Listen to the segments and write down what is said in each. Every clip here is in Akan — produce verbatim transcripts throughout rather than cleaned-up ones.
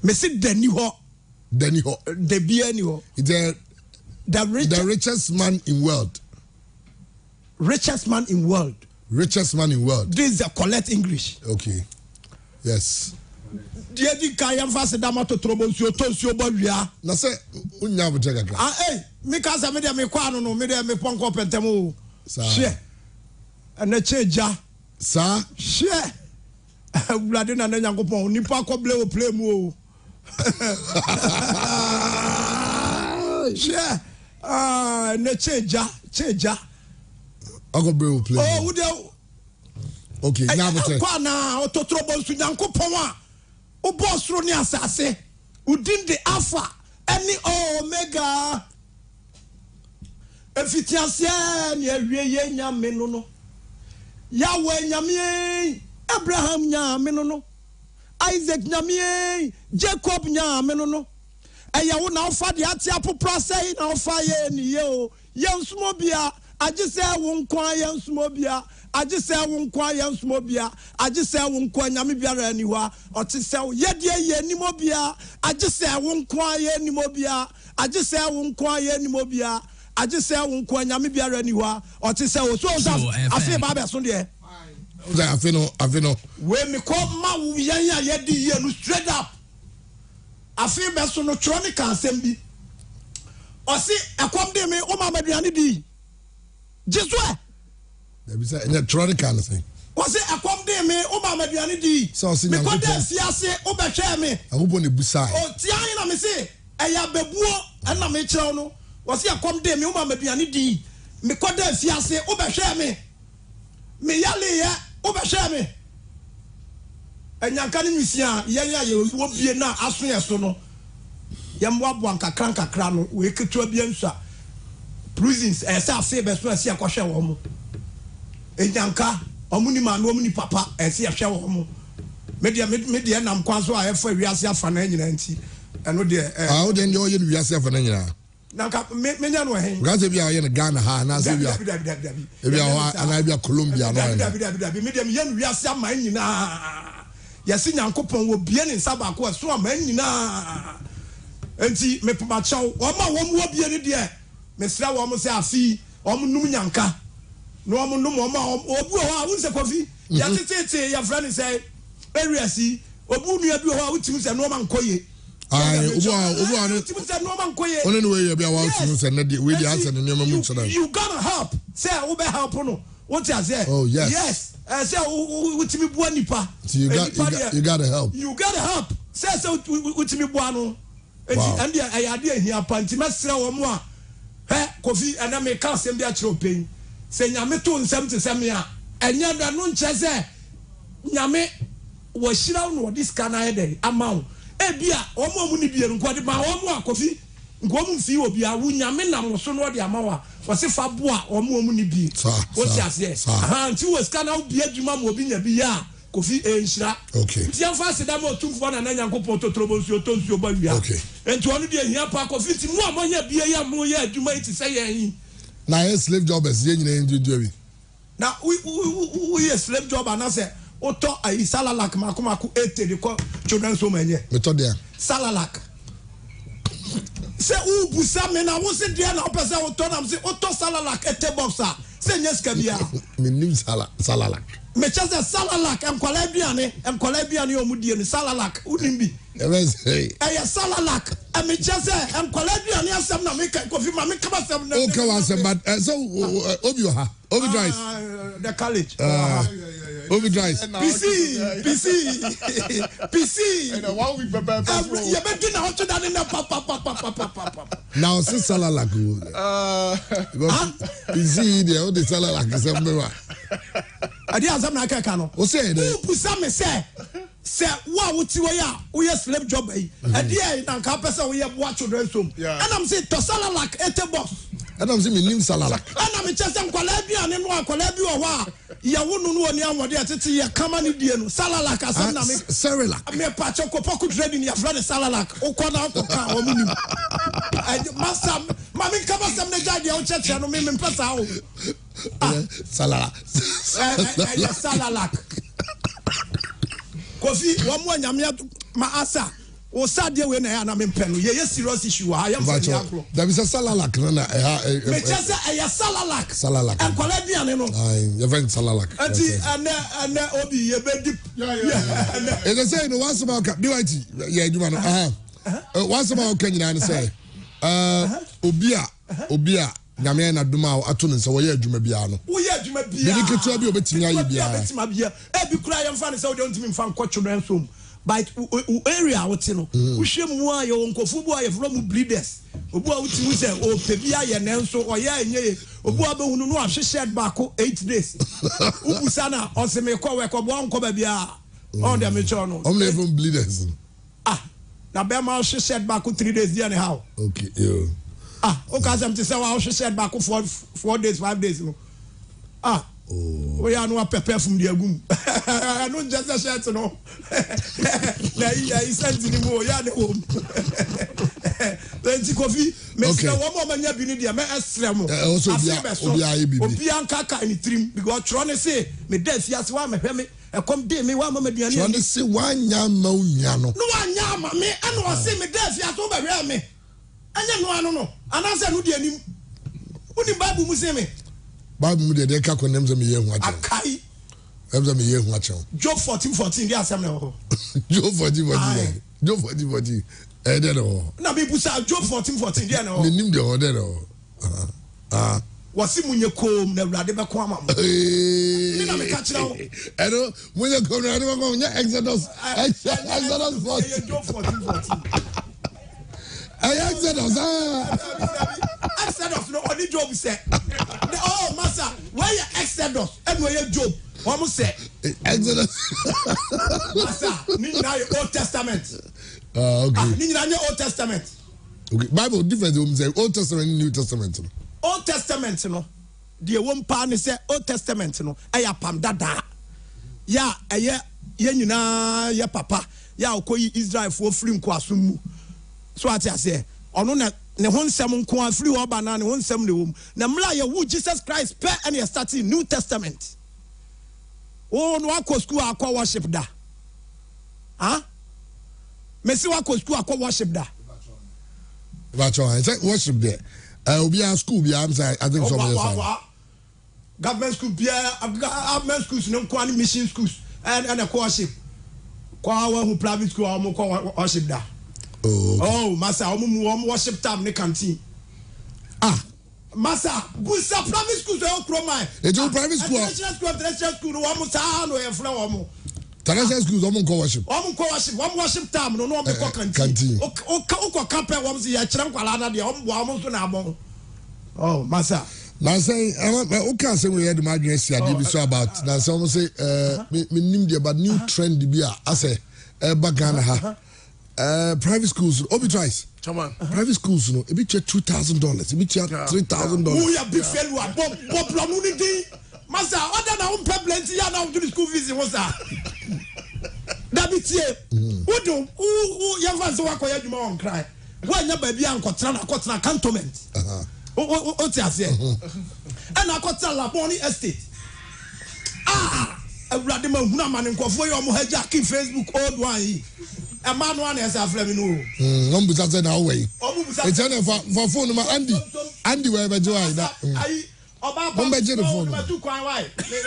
Me say Deni ho. Deni ho. The Bieni ho. The the richest, the richest man in world. Richest man in world. Richest man in world. This is the correct English. Okay. Yes. Dear di kaya mfase dama to trobo nsuo to nsuo bo wia. Na se unya boje kakra. Ah eh, me ka sa me de me kwa no no me de me ponko pentem o. Hye. Ana cheja. Sa? Hye. Wulade na Nyankopon nipa ko ble o play mu o. Hye. Ah, na cheja, cheja. Ako ble o play. Oh, wo de. Okay, now boje. Kwa na o to trobo nsuo Nyankopon a. O boss ro ni asase. Udin the alpha any omega. Efitianse ni awie ye nyame no no. Yahweh nyame, Abraham nyame no no. Isaac nyame, Jacob nyame no no. Eya wo na ofa de ate apopra sei na ofa ye ni ye o. Ye nsumo bia, age se wo nkwa ye nsumo bia. Aje se wo nkwa ye nsumo bia aje se wo nkwa nyame biara ani hwa ote se ye de ye nimo bia aje se wo nkwa ye nimo bia aje se wo nkwa ye nimo bia aje se wo nkwa nyame biara ani hwa ote se wo so afi ba be so de Oza afi no afi no we me ko ma wo yan ya ye di ye no straight up afi be so no tro ne kan sem bi o si ekom de me o ma maduane di Jesu There is a electronic kind of thing. Was it a come day me, O Mamma Diani D? So, see, because there's Yassi, Oba me. I hope on the Busai. Oh, Tiana, me say, I have Bebuo, and I may tell no. Was it a come day me, O Mamma Diani D? Me call there's Yassi, Oba me. Me Yali, Oba me. And Yankani Missia, Yaya, you won't be now as soon as no. Yamwabuanka Cranka Crano, we could to a biansa. Prisons, as I say, best friend, see a question woman. Enyanka omuni ma no omuni papa ese ahwe wo mo media media nam kwanso a efa wiase afa na nyina nti eno de ah o de ndi o ye wiase afa na nyina na ka menya no hen gaze bia ye na Ghana ha na se bia e bia wa ana bia Colombia no bia bia bia media me ye wiase ama nyina yesi Nyankopon wo bie ne nsa ba ko so ama nyina enti me papa chaw o ma wo mo bie ne de me sra wo mo se afi o mo num nyanka no am no mo ma obu ho a won se kofi ya tete ya friend say area si obu nua bi ho a wutim se no ma nkoye ai obu obu anu wutim se no ma nkoye ono ne we ya bia wa wutim se na de we dey answer ne nyama mu nchara you gotta help say we be help no what you say oh yes yes uh, say wutim bua nipa you got you got you got to help you got to help say say wutim bua no enti ande ayade ahia panti mesra wo mo a he kofi ana me ka sem bia kire open se nyame to nsam te sem ya enya da no nche se nyame wo hira no this kana ede amawo e bia omo mu ni bia nko de ma omo akofi nko mu fi obi a wu nyame nam so no de amawa wo se fa bo a omo mu ni bia wo ti ase aha nti wo skana obi adwuma mo obi nya bi ya kofi e nhira okay ti anfa se da mo tumfo na na Nyankopon to trobo nsuo to nsuo ba wia okay enti onu de hia pa kofi ti mu amonya bia ya mo ya adwuma ti se ya yin na yes slave jobbers ye nyina ndudu wi na we we we slave job and say oto ai salalak makomako eighty de ko children so manye meto de salalak se u busa me na wo se de na opese oto na se oto salalak ete boxa se nyeska bia me nim sala salalak me chese salalak em kwala biane em kwala biane o mudie ni salalak unimbi yes hey eh salalak em chese em kwala biane asem na me kofi ma me kaba asem na okay was but so obi ha obi drive the college obi drive P C P C P C and one week baba you be doing how to that in the papa papa papa now say salalak uh P C there o de salalak se mbewa ade azam na kaka no o say dey pusa me say say wa wuti we ya we slave job yi ade e na ka pesa we boa children som and am say to salalak ete boss and am say me nim salalak and am chese nkwala aduane no akwala bi wo ho a ya wonu no oni anwode atete ya kama ni die no salalak asam na me salalak me pa che kopoku trading ya friend salalak ukona ukoka o munim master mami kama sam na jade o cheche no me me pesa o salalak salalak kofi wo mo nyame ma asa o sadie we na ya na me mpenu ye ye serious issue ha ya mfa ya agro there is a salalak na na eh me chese e ya salalak salalak en kwala duane no ai you find salalak anti ane ane obi ye be deep yeah e say no once about B Y T yeah adwuma no aha once about kan nyina ne say eh obi a obi a nyame na duma ato ne nsa wo ye adwuma bia no wo ye adwuma bia bi ketua bi obetimi aye bia obetimi bia e bi kura ye mfa ne say wo de ntimi mfa nkotwodran som but area what you know we share more your uncle football from bleeders obu a wuti mu say o pe bia ye nenso o ya enye obu a be hunu no ahwehwed back eight days ubu sana o se me ko we ko bo onko ba bia on dem me cho no I'm even bleeders ah na be ma ahwehwed back three days there how okay yo ah o ka sam te say wa ahwehwed back four four days five days no ah oh we are no prepare from the agum I don't just a shirt no na ya isenti ni mo ya ne wo twenty coffee me say one more manya bi ni dia me extreme also obi aye bibi obi ankaka ni trim because tro ne say me da fiase wa me hwe me e kom de me wa ma maduane tro ne say wanya ma unya no no wanya ma me e no say me da fiase wo ba hwe me anya no anu no anase no de anim uni bible mu say me Bible mu de de ka konem ze me ye hu ache akai em ze me ye hu ache Job fourteen fourteen dia asem na ho Job fourteen fourteen Job fourteen fourteen eh de no na be busa Job fourteen fourteen dia na ho nim de ho de no ah ah wasi munye kom na urade be ko ama mo ni na me ka kira ho ero munye kom na urade be ko nya Exodus Exodus fourteen Job fourteen fourteen ay Exodus ah Exodus no only Job say oh master where your Exodus and where your Job what say Exodus master ni na your Old Testament ah okay ni na your Old Testament okay Bible different we say Old Testament and New Testament Old Testament no the one pa ne say Old Testament no e ya pam dada ya eye ye nyina ye papa ya okoyi Israel fo free nko asum mu so ati ase ono na ne ho nsem nko afiri wo ba na ne ho nsem ne wo na mla ye wu Jesus Christ per and you start in New Testament oh no akọ school akọ worship da ah Messi akọ school akọ worship da Bacho I say worship there uh obi a school bi am say I think somebody say government school bia government schools no nko ani mission schools and and worship kwa wa hu private school am ko worship da oh okay. Oh massa omu mu worship time ne canteen ah massa busa private school so kro mai e jo private school international school international school no omu sa no e fle omu international schools omu ko worship omu ko worship omu worship time no no omu ko canteen o o ko camper omu se ya kire nkwala na de omu omu so na abon oh massa na say o can say we hear the madness sia dey be so about na say omu say uh me nim dey about new trend bi a ase e bagana ha Uh, private schools, Obi twice. Come on. Uh-huh. Private schools, no, it be two thousand dollars, it be three thousand dollars. Who ya big fellow? Bob Bob Lamunidi, Master. Other than one plenty, ya now do the school fees. What's that? That be tie. Who do? Who who? Ya fans who are quiet, you won't cry. Why ya baby uncle Trana Kotra cantonment? Uh-huh. Oh oh oh, tia say. And I got Laboni Estate. Ah, a Vladimir Hunaman and Kofoy or Mohajaki Facebook old one. A man one has a flame no. Um, but that's an away. It's an for phone number Andy. Andy, wherever you are. I about phone. Two quite white.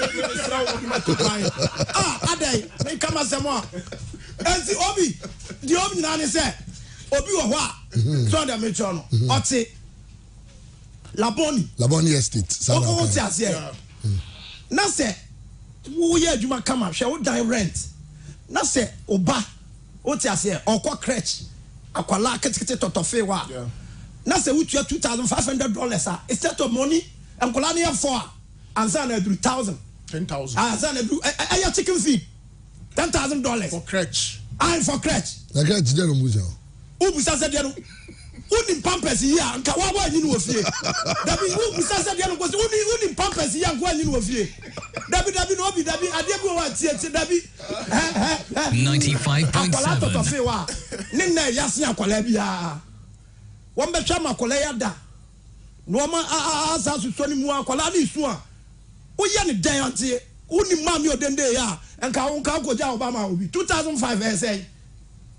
Ah, a day. They come as some more. And the Obi, the Obi Nani said, Obi or what? So the Michon. What's it? Laboni. Laboni Estate. Oh, what's that? Yeah. Now say, who yeah, you might come up, shall die rent. Now say, Oba. What you say? Okwa crutch, akwala ketekete totofe wa. Na say we two thousand five hundred dollars ah. Instead of money, am kola na four. Ansa na do thousand. Ten thousand. Ansa na do. Aya chicken feed. Ten thousand dollars for crutch. I for crutch. Na crutch dey no muja. Ubusa say dey no. Uni pampers here. Nka wa wa nyi no ofie. Dabi ubusa say dey no go say uni uni pampers here nka wa nyi no ofie. Dabi dabi no obi dabi ade bi wa tie tie dabi. ninety-five point seven. Akwala totofe wa. Ninna yase akwala bia. Won be twa makwala ya da. No ma asa suso ni mu akwala ni su a. Wo ye ne dan ante. Uni ma mi odende ya. Enka won ka koja Obama obi two thousand five eh say.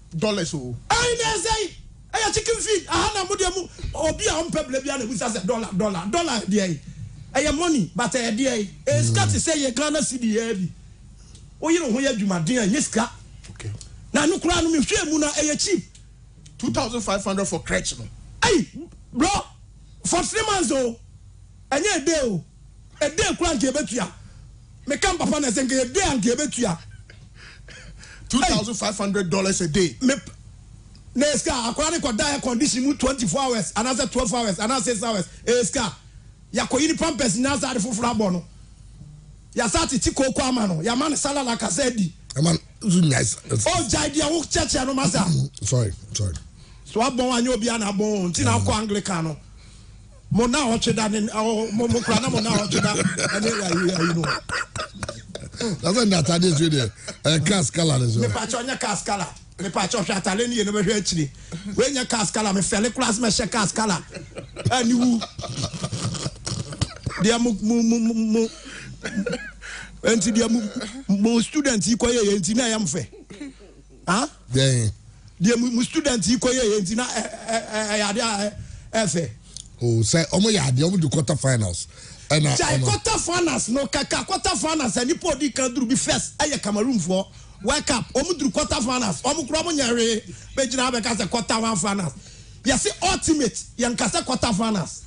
dollars o. Ayi na say aya chicken feed aha na mo de mu obi a on pebble bia na busa say dollar dollar dollar dey aya money but e dey e scat say ye Ghana cedi ya bi o yi no ho ya dwumaden a nyeska okay na no kura no me hwe mu na aya cheap two thousand five hundred for crutch no ayi bro for three months o anya e dey o e dey kura nke betua me kan papa na say nke e dey nke betua two thousand five hundred dollars a day me neska akwara ne koda air condition mu twenty-four hours and another twelve hours and another six hours eska yakoyi ni pampers na sa de foforo abo no ya sa titi koko ama no ya man sala la kasedi man nice oh jai dia wo church no masa sorry sorry so abon anyo obi ana abon nti na ko Anglican no mo na o cheda ne mo mo kra na mo na o cheda ene ya you know that's not that is really a cast color is me pa chonya cast color me pa cho hwatale ni no be hwe chiri we nya cast color me fele class me she cast color ani wu dia mu mu mu enti dia mu mu student ikoye ye enti na yam fe ha then dia mu student ikoye ye enti na ya dia efe oh say omo ya dia omo do quarter finals and I quarter finals no kaka quarter finals ani podi kan duru bi first aye Cameroon for World Cup omo duru quarter finals omo kura mo nyare be gina be ka say quarter finals ya say ultimate yan ka say quarter finals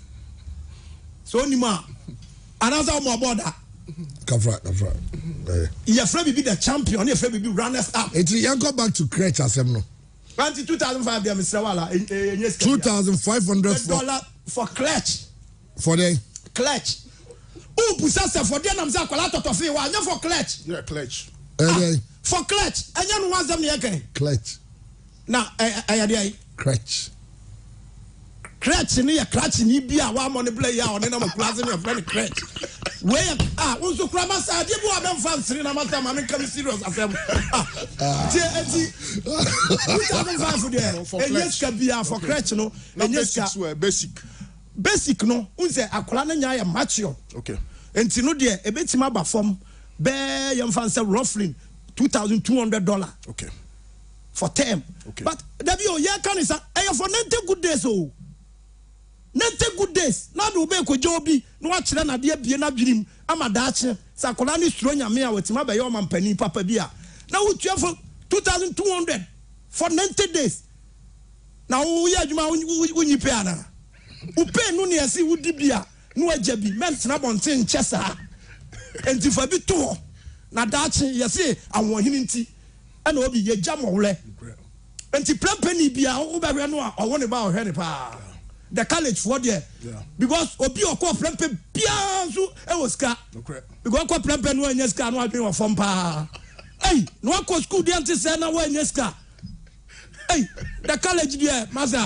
so ni ma another omo border kafra kafra eh ya Fred be the champion ya Fred be runners up it yan go back to crutch asem no two thousand five dia Mister Wala two thousand five hundred dollar for clutch for the clutch oh busa se for dia nam say akwala totofe wa anya for clutch yeah clutch eh for clutch anya no one zam ne yake clutch na aya dia crutch crutch ni ya clutch ni bia wa mo ne play ya one na mo class ni friend crutch we ah unso kura masa de bu abem fan siri na masa ma me come serious afem ah je eti two thousand five there enyeska bia for crutch no enyeska basic basic no unse akola na nya ya mature okay enti no de ebetima ba form be yam fan say roughly two thousand two hundred dollars okay for term okay. But w o ya kan isa e for ninety good days o ninety good days na do be ko jobi no a kire na de bie na dwirim ama da kire sakola ni suro nyame a wetima be yo mampani papa bia na wotua for two thousand two hundred for ninety days na wo ya adwuma wonyi pe ana upe no ne asi wudi bia no ajabi ment na bonten chesa enti fa bi to na dachi yesi awon hini nti ana obi ye jamowle enti plampani bia wo ba hwe no a owo ne ba o hwe ne pa the college for there because obi okọ plampe bia so e wo ska because okọ plampe no anya ska no adwen wo fom pa ei no akọ school dey anti say na wo anya ska ei the college there maza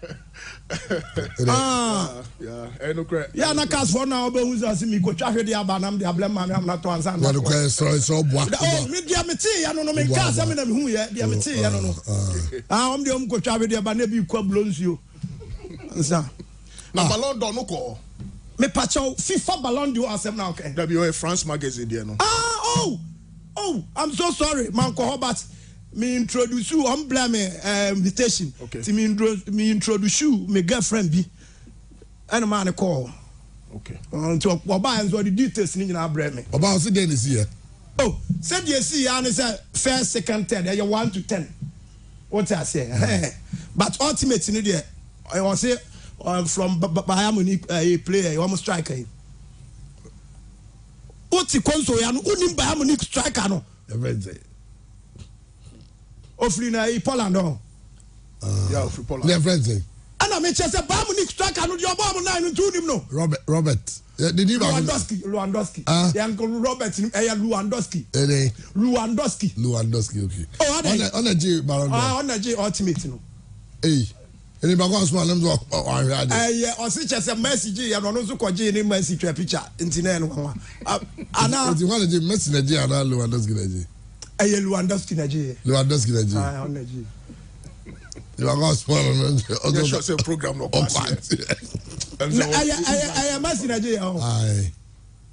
ah yeah eh no correct ya na cast for now be hu say mi ko twa hwe dey aba na me dey ablem ma me am na to ansa na no ko so so boa oh me dia me ti ya no no me cast me na me hu ye dia me ti ya no no ah om dey om ko twa hwe dey aba na bi kwa blonsuo ansa na Ballon d'Or no ko me pacho FIFA Ballon d'Or asem na okay W O France magazine there no ah oh oh I'm so sorry man ko but me introduce you on blame uh, invitation okay. to me, me introduce you my girlfriend bi and man call okay until oba and so the details ni na brand me oba so dey this year oh said you see and say first second third you one to ten what I say mm-hmm. But ultimate ni there I want say um, from Bayern Munich a player you almost striker Oti Konso ya no unim Bayern Munich striker no everything ofri na e Poland on uh, yeah ofri Poland their friends say ana me chese Bayern Munich striker no di obo am nine no two nim no Robert Robert the new Lewandowski Lewandowski uh, the uncle Robert eh Lewandowski eh Lewandowski Lewandowski okay oh on the on the G Ballon d'Or ah on the G ultimate no eh any ba go small them so on ready eh o si chese Messi G ya no no so ko G ni Messi twa picture ntine no kwa ana the one the Messi na G ana Lewandowski na G eh Lewandowski na G Lewandowski na G ah on the G you are going small on the show program no pass I I I Messi na G oh aye oh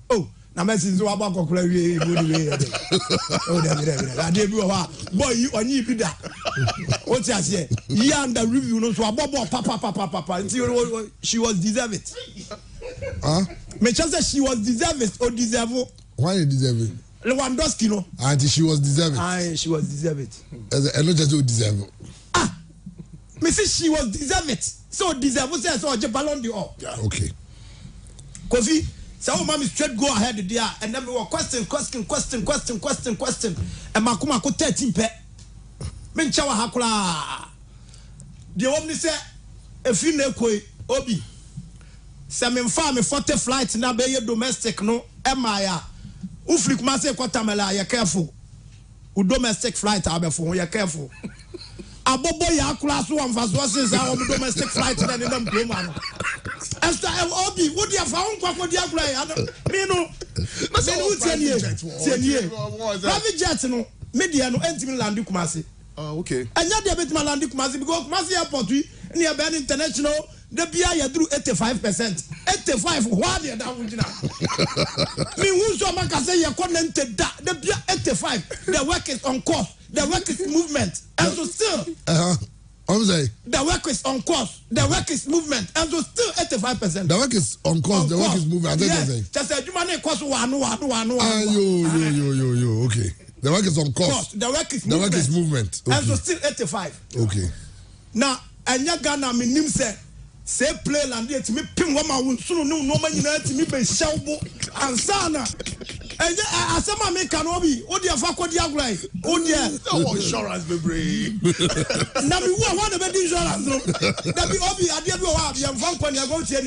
na me sinzo aba kokora wie body we oh da da da ade bi ho boy yi onyi bi da o ti ase yi under review no so abobo papa papa papa she was deserve it huh me chance she was deserve it or deserve why you deserve it Lewandowski no and she was deserve it ah she was deserve it as a not just deserve it ah me say she was deserve it so deserve say so je Ballon d'Or yeah okay Kofi so mommy straight go ahead there and then we were question question question question question question and makuma ko thirteen pe me ncha wa hakura de omni say efi na ekoi obi se me mfa me forty flight na be ye domestic no e maya ufli kuma say kwatamela ya careful u domestic flight abefo ya careful abobo ya akura so won faso since our domestic flight na ni nam go man Esta obi wo dia fa won kwakwo dia akura ya me no me no tienie tienie private jet no media no entimi land Kumasi ah okay anya dia betima land Kumasi because Kumasi airport wi ni e be international the bia ya duru eighty-five percent eighty-five wha dia da wujina me hu so maka say ye connected da the bia eighty-five the work is on course the work is movement and so still uh-huh I'm saying the work is on course the work is movement and so still eighty-five percent the work is on course on the course. Work is movement yes. Just say you man course one one one one ah yo yo yo yo yo okay the work is on course, course. The work is the movement. work is movement okay. And so still eighty-five okay now anya Ghana me nim say say play land it me pim wo ma wonsunu no no ma nyina ti me be hyawbo ansana enye asema me kan obi odi afa kodi agrai odi no insurance bebre na me wo ho na be insurance no na be obi ade bi wo ha be mfa kwani ago tie ni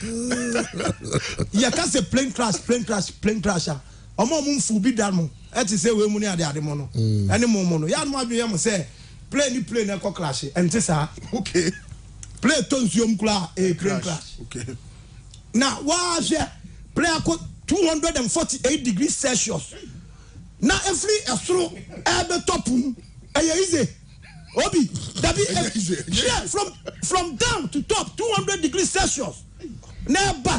he ya ka say plane crash plane crash plane crash omo mo mfu bi dan mo e ti say we mu ni ade ade mo no ene mo mo no ya no adwe mo say plane ni plane e ko crash ente sa okay play tonsium kula a plane crash okay now wa je play ko two hundred forty-eight degrees Celsius na every esro e be topum e easy obi that be yeah from from down to top two hundred degrees Celsius never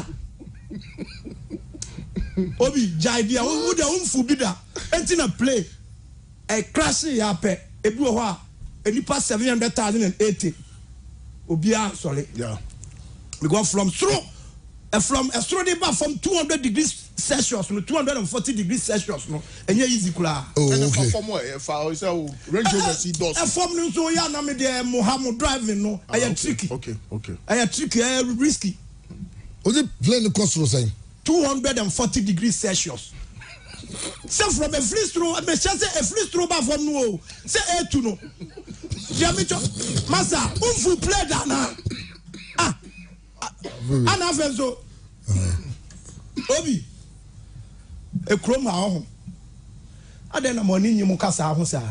obi jaidia wo de umfu bi da enti na play e crash ya pe e bi ho a enipa seven hundred thousand eighty obia sorry yeah because from through uh, from a through the from two hundred degrees Celsius no two hundred forty degrees Celsius no enye easy kula oh okay from where fa say Range Rover see doors e from no so ya na me de Mohammed driving no e ya tricky okay okay e ya tricky e risky o the plane cost for saying two hundred forty degrees Celsius so from a free throw me say a free throw ba from no say e two no Jamicho masa unfu play da na ah ana fenzo obi e krom ha ho adena mo ni nyim kasa ho sa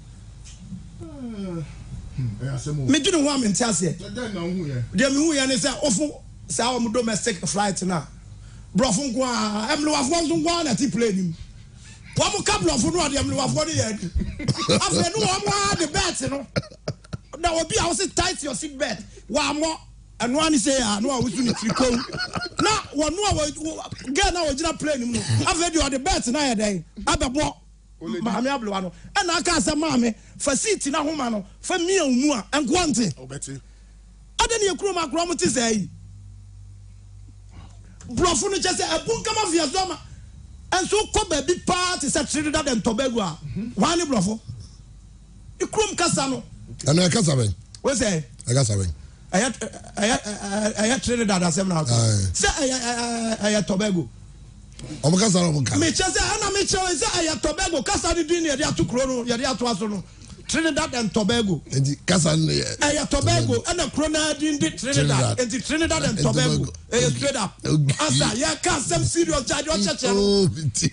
me dinu ho am ntiase de me hu ye ne say ofu sa o domestic flight na brofo nko a emle wafo nso nko na ti plane nim wa mo ka brofo no de emle wafo ne ye afa no wa mo the bet no na obi a say tight your seat belt wa mo eno ani say ah no a wusu ni triko na wo no a ga na wo gina plane nim no afa de the bet na ye den abebo maame ablewa no e na aka asa maame fa seat na homa no fa mia umu a enko ante obeti ade ne ekuro ma kuro mo ti say brofo no chese ebunka ma via zoma enso ko ba bi party say Trinidad and Tobago a wani brofo ikrum kasa no ana kasa ben we say kasa ben aya aya aya Trinidad asem na say aya aya Tobago o mo kasa no mo kasa me chese ana me chese say aya Tobago kasa di din ye de atukuro no ye de ato aso no Trinidad and Tobago enti kasa no aya Tobago ana krona di di Trinidad enti Trinidad and Tobago eh straight up asa ya ka some serious charge o cheche oh biti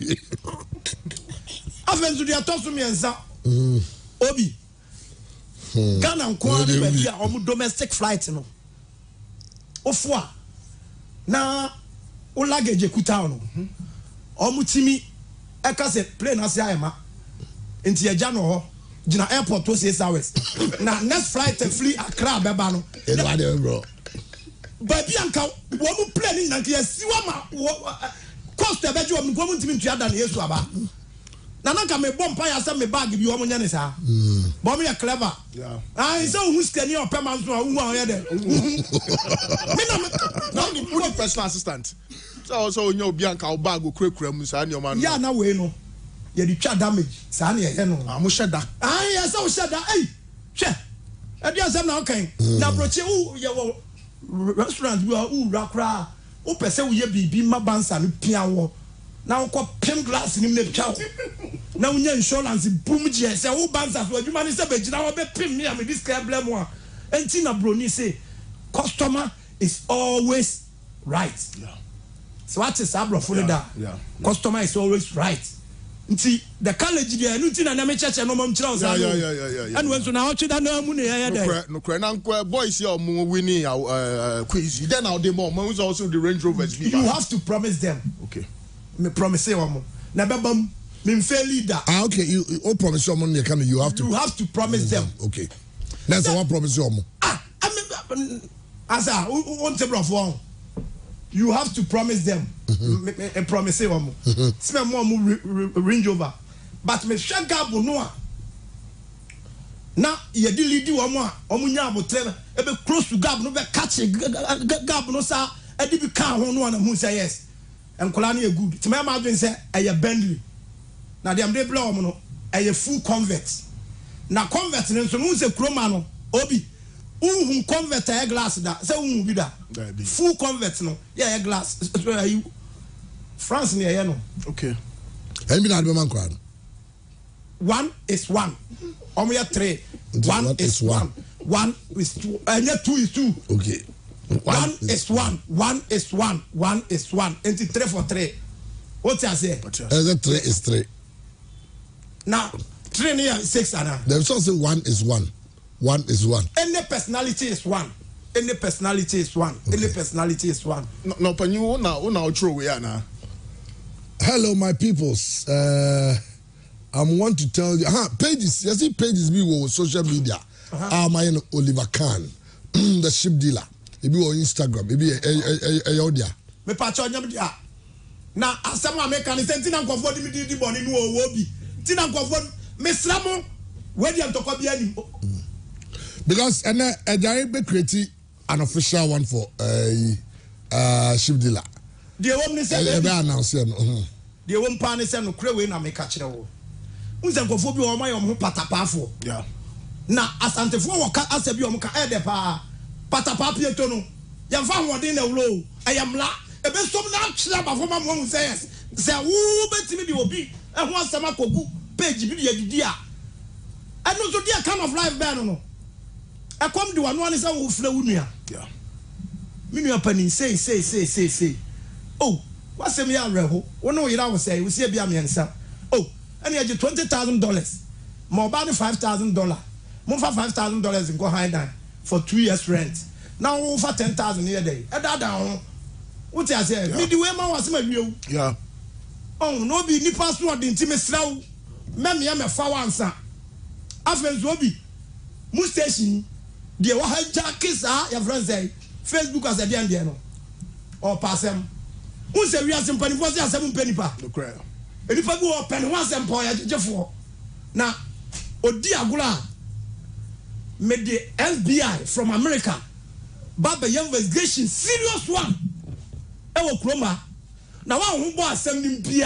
afenzu dia tosu mi enza obi Ghana nko ani ba bia omu domestic flight no ofo a na o luggage kuta no omu timi e ka se plane ase ayema enti ya ja no ho gina airport to six hours na next flight flee Accra beba no e do ade bro ba bia nka wo mu plane na ke siwa ma cost e be ju om ko ntimi ntua da na Yesu aba na na ka me bom pa ya say me bag bi o mo nya ne sa bom me clever yeah ah is so who scan your payment so who an there me na now the put personal assistant so so onye obi anka o bag o kurekura mu sa ne o ma ya na we no ye di twa damage sa na ye no am sheda ah ya so sheda eh hwe e dia sam na okay na broche u ye wo restaurant bi u rakra o pese wo ye bibi ma bansa no pia wo na wo pim glass ni me twa na unya insurance boom je say wo bansa so adwuma ni say be gina wo be pim me am this problem one enti na bro ni say customer is always right yeah so what is abro for that yeah customer is always right nti the college there no nti na na me cheche no mom kira o say yeah yeah yeah yeah and when so na o tweda na mu ne ya there no kra na nko boys here omo winning uh quiz then now the more man also the Range Rovers you have to promise them okay me promise them na bebam me fair leader ah okay you you promise someone you can you have to you have to promise them okay that's the one promise you ah I mean asa on table for you have to promise them a promise them smell more Range Rover but me shagab no a na ye di lead wo mo a omunya abotre e be close to gab no be catch gab no sa e di bi ka ho no na hu say yes enkola na e good ti me ma adwen say e ye Bentley na dem dey blow mo no e ye full convert na convert ne so no say kroma no obi uhun convert e glass da say uhun bi da full convert no yeah e glass France ne ye no okay and be na be man kwa one is one omo ya three one, one is one. one one is two and uh, two is two okay one, one is, is one. one one is one one is one and three for three what you say uh, the three is three now three near six and there's also one is one one is one any personality is one any personality is one okay. Any personality is one no no pan you na na throw we na hello my peoples uh I want to tell you, huh, pages, you see pages be on social media. Ah, my Oliver Kahn, the ship dealer. It be on Instagram, maybe a a audio. Me patch on ya. Na asama me kan say tina nkofo di mi di boni no owo bi. Tina nkofo me slamo we di antoko bi ani. Because and a guy be create an official one for a uh, uh, ship dealer. The woman say they announce no. The woman pan say no kre we na me ka kire wo. Unse nkofo bi o ma yom ho patapafo. Yeah. Na asantefo wo ka asabi o mo ka e de pa patapapie to no. Yemfa hodin na wuro ayamla ebe som na kire ba fo ma mo say yes. Say wo betimi bi obi e ho asama kogu page bi de didi a. Eno so dia kind of life ben no. E kom di wanu ani say wo fira wunua. Yeah. Me nua pani say say say say say. Oh, wasem ya reho. Wo no yira wo say wo sie bia me nsa. Oh, and you get twenty thousand dollars. More about five thousand dollars. More for five thousand dollars in go high down for two years rent. Now for ten thousand a day. And that down. What you say? Me the way man was my view. Yeah. Oh, no be ni pass no the intimate slow. Me me am a fa answer. After Zobi. Mu station. The wa hijackers are your friends say Facebook as a the end no. Or pass them. Who say we are some penny for say seven penny pa. No cry. If I go up and once employer Jeffo now Odi Agula made the F B I from America but the investigation serious one Ewo Kroma now one who bought assembly Pia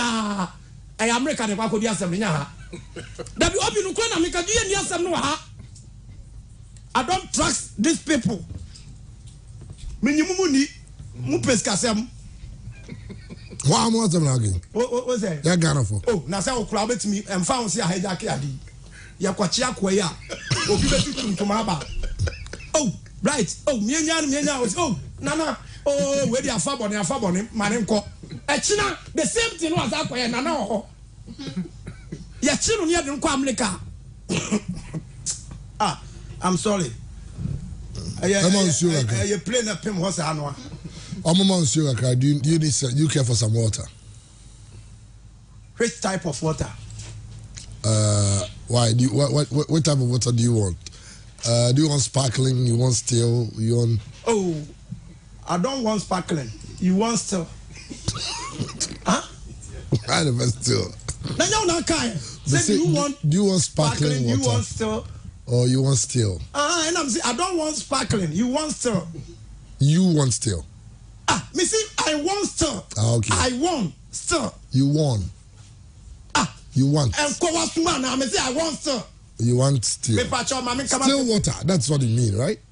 I America the Quaco assembly ha that be open Ukraine America do you assembly ha I don't trust these people minimum ni mu pescasem. What am I saying? What was that? Yeah, Ghana for. Oh, now say okura betimi and found see a hijack adi. Ya kwachi akwa ya. Obi betu to maba. Oh, right. Oh, me nya me nya was. Oh, nana. Oh, we dey afabo ne afabo ne mane nko. E china the same thing was akwa ya nana ho. Ya chinu ne de nko America. Ah, I'm sorry. I play na pim horse anwa. I'm a sure, do you, do you need you care for some water? Which type of water? Uh, why do you, what, what what type of water do you want? Uh, do you want sparkling? You want still? You want? Oh, I don't want sparkling. You want still? Huh? I never still. Now you na kai. Say you want do you want sparkling, sparkling water? You want still? Or you want still? Ah, uh, and I'm saying I don't want sparkling. You want still? You want still? Ah, me see, I want still. Ah, okay. I want still. You want? Ah, you want? And Kowasuma now, me say I want still. You want still? Me pacho, mami, come still water. That's what you mean, right?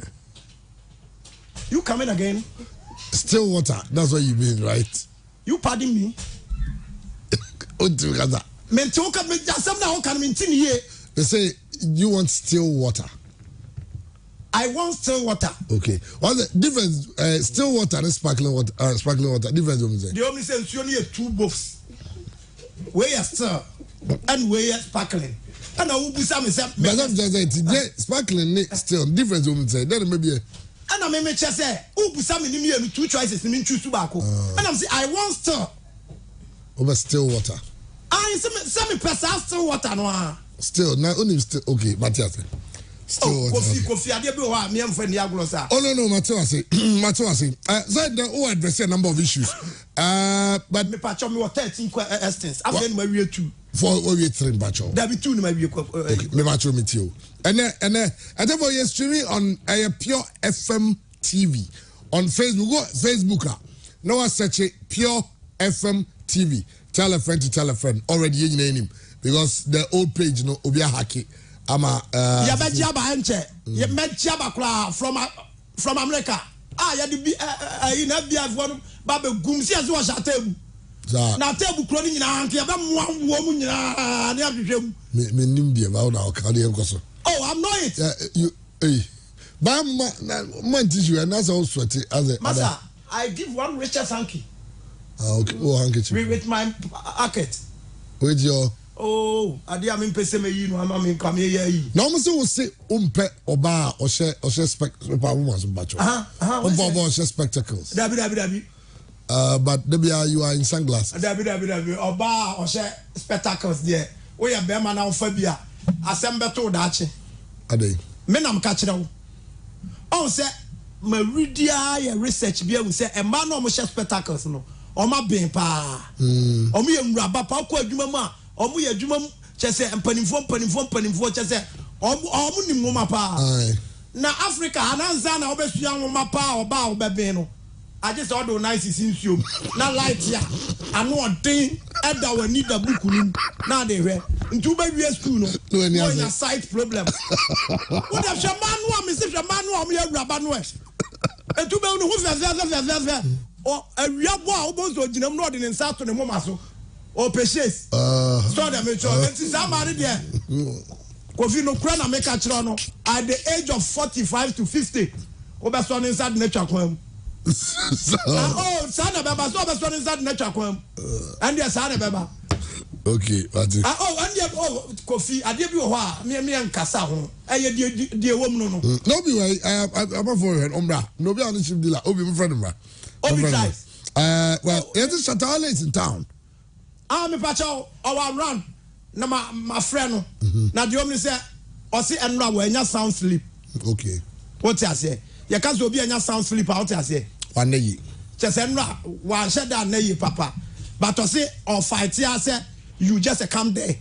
You come in again? Still water. That's what you mean, right? You pardon me? What do you got that? Me talk me just some now can mean here. They say you want still water. I want still water. Okay. What's the difference? Uh, still water and sparkling water. Uh, sparkling water. Difference. What you say? The only sense you only have two books. Where you still and where you sparkling. And I will be some. But that's just it. Sparkling still difference. What you say? Then maybe. And I may just say, who be some in me two choices. Me choose tobacco. And I'm saying I want still. Over still water. I some some person still water no. Still now only still okay. Matthias. Still oh, coffee, coffee. I did be one. Me and friend Yagulosa. Oh no no, Matthias. Matthias. Uh, so the who address a number of issues. Uh, but me patch me what thirteen instance. I been my way two. For what we three patch. There be two in my way. Okay, me patch me too. And then and then I tell you streaming on a uh, Pure F M T V on Facebook. Go Facebook. Now I search it Pure F M T V. Tell a friend to tell a friend. Already in name because the old page, you know, Obia Haki. I'm a. Uh, ya bet jaba enche. Ya met jaba kra from from America. Ah, ya di bi eh in F one ba be gum si aso wa shatebu. Na tebu kro ni nyina anke ya be mo wo mu nyina na ahwehwem. Me me nim bia ba na o ka de enkoso. Oh, I'm not it. Uh, you eh. Ba ma man tissue and that's all sweaty as a. Masa, I give one Richard Sankey. Ah, okay. Oh, handkerchief. With, with my pocket. With your. Oh, I did. I'm in Pesame. You know, I'm in come here. No, I'm saying we say umpe oba or share or share spec. Woman's bacho. Uh huh. Umpe oba or share spectacles. Dabi dabi dabi. Uh, but maybe you are in sunglasses. Dabi dabi dabi. Oba or share spectacles there. We are bema na phobia. Assemble to dachi. Ade. Men am catching out. Oh, say my redia research be able say a man no share spectacles no. Oma ben pa. Mm. Omu ye nwraba pa ko adwuma mu a omu ye adwuma mu chese mpanimfo mpanimfo mpanimfo chese omu omu ni mu ma pa. Na Africa ananza na obesua mu ma pa oba obeben no. Aje se odo nice sinsuom. Na light ya. Ano odin eda wani da buku nim. Na de hwe. Ntu ba wie school no. No any side problem. What if your man no me say your man no omu ye nwraba no e. Ntu ba no hu fe fe fe fe. Oh, a real boy, almost or Jim Nord in South to the Momaso. Oh, Peshes. Uh, so that makes sure that somebody there. Kofi no Krana make a chrono at the age of forty-five to fifty. Oberson inside nature quam. Oh, son of Baba, so Oberson inside nature quam. And your son of Baba. Okay, that's it. Oh, and you oh, Kofi, I give you a while. Me and me and Cassa. I dear woman. No, be right. I am a foreign Umbra. No, be on the ship dealer. Obi, my friend. Obi Christ. Uh, well, oh, it is Shatale is in town. Ah, me pacho, our run. Na my my friend. Na the omni say, or see and now when you sound sleep. Okay. What I say? You can't be any sound sleep out. I say. One day. Just and now one shed down nay, papa. But I say, or fight here, I say, you just come there.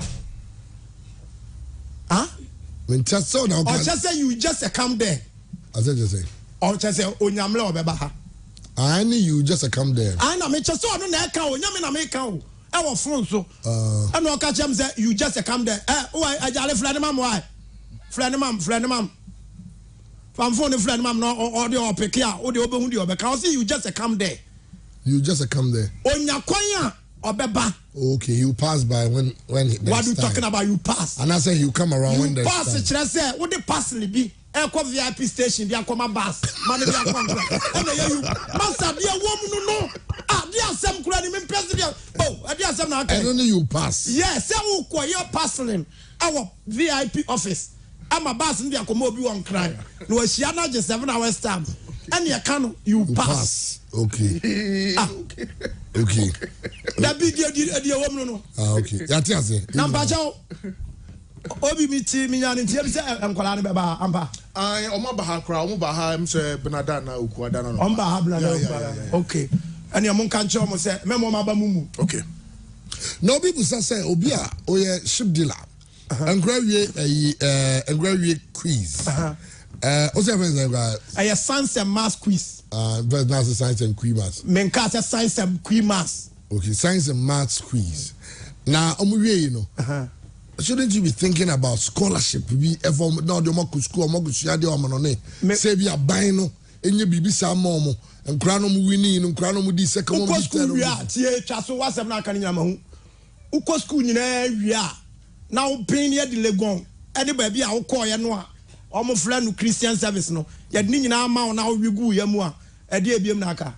Huh? When just so now. Or just say, you just come there. I said, just say. Or just say, Onyamlo Bebaha. I knew you just come there. I know me just so I don't know how Yamina make out. I was from so. I know catch him say you just come there. Eh, why I jolly friend mum why? Friend mum, friend mum. From phone friend mum no or the opekia or the open window because you just come there. You just come there. On your konya or beba. Okay, you pass by when when what are you talking about? You pass. And I say you come around you when there's pass it, I say, what the pass be? Aircraft V I P station, they are come bus. Money they are come. And they you master, dear woman, no. Ah, dear some credit in president. Oh, dear some now. And only you pass. Yes, I will call your passing our V I P office. I'm a boss in the Akomobi one cry. No, she are not just seven hours time. And you can you pass. pass. Okay. Ah. Okay. That big dear dear woman, no. Ah, okay. That's it. Number two. Obi mi ti mi nyane ti ebise enkwala ne beba ampa ai o ma ba ha kra o ba ha em se benada na okuada na no on ba ha benada okay and ya mon kan che o mo se me mo ma ba mumu okay No people say Obia or yeah ship dealer. And graduate a uh graduate quiz. Uh what's your friends? I science and math quiz. Uh but now science and quiz. Menkasa science and quiz. Okay, science and math quiz. Now omuwe you know. Uh-huh. Shouldn't you be thinking about scholarship? We ever now the more school, more good share the amanone. Say we are buying no, and you be some more. And crown mu winning, and crown mu di second one. School we are. Tie chaso was am na kanina mahu. Uko school nyina we are. Now paying here the legon. Any baby a call ya no a. Omo friend no Christian service no. Ya ni nyina ma na we gu ya mu a. E de ebiem na aka.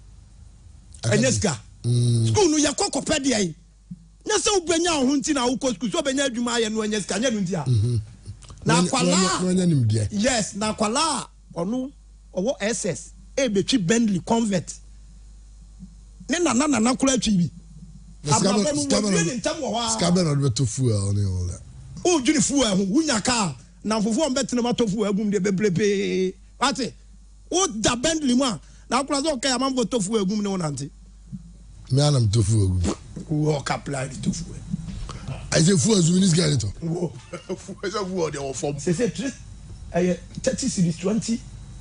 Enyeska. School no ya kokopɛ de ai. Na se ubenya ho nti na ukɔ school so benya adwuma aye no anya sika nya no ntia na kwala yes na kwala ɔno ɔwɔ S S e betwi Bentley convert ne na na na kura atwi bi ababa no mo bi ne ntam wɔ hɔ ska be no beto fuel ne all that o dwuni fuel ho wunya ka na fofo mbetene mato fuel agum de bebrebe ate o da Bentley mu a na kura so ka ya mamfo to fuel agum ne wonante me anam to fuel agum walk apply the tofu. I say four as this guy to. Four as a word they form. Say say eh thirty cities twenty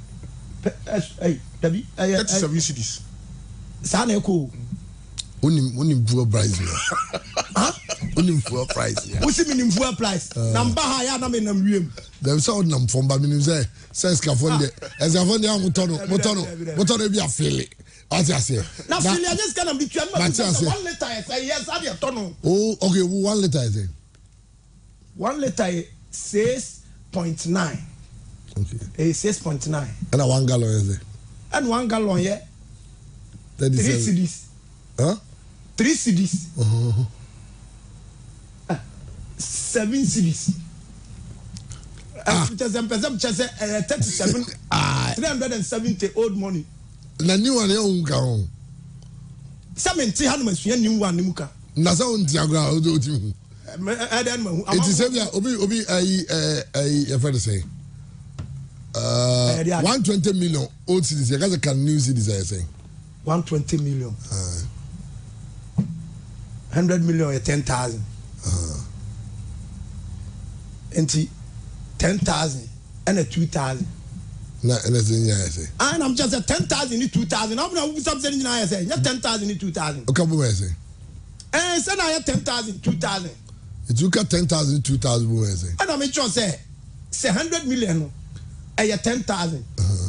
eh dabi eh thirty-seven cities. Sa na eko. Onim onim fuel price. Huh? Onim fuel price. Wo si minim fuel price. Number ha ya na me nam wiem. Dem say onam from ba minim say say ska fon de. As a fon de am tono, motono, motono bi afele. What you say? Now, Filia just gonna be one liter. I say yes, I have done. Oh, okay, one liter. I say one liter six point nine. Okay, a six point nine. And a one gallon is it? And one gallon, yeah. Three cities. Huh? Three cities. Uh-huh. Uh, seven cities. Ah, thirty-seven. Ah, three hundred and seventy old money. Na ni wan e unka ho samenti hanu masua ni wan ni muka na sa on ti agora o do ti hu adan ma hu it is bia obi obi ai ai e fa say uh one hundred twenty million old cities you guys can new cities I say one hundred twenty million uh one hundred million is ten thousand uh enti ten thousand and a two thousand. Na anything I say. And I'm just at ten thousand in two thousand. I'm not something I say. Just ten thousand in two thousand. Okay, what I say? Eh, said I had ten thousand, two thousand. It took at ten thousand, two thousand. What I say? And I'm sure say, say hundred million. I had ten thousand. Uh-huh.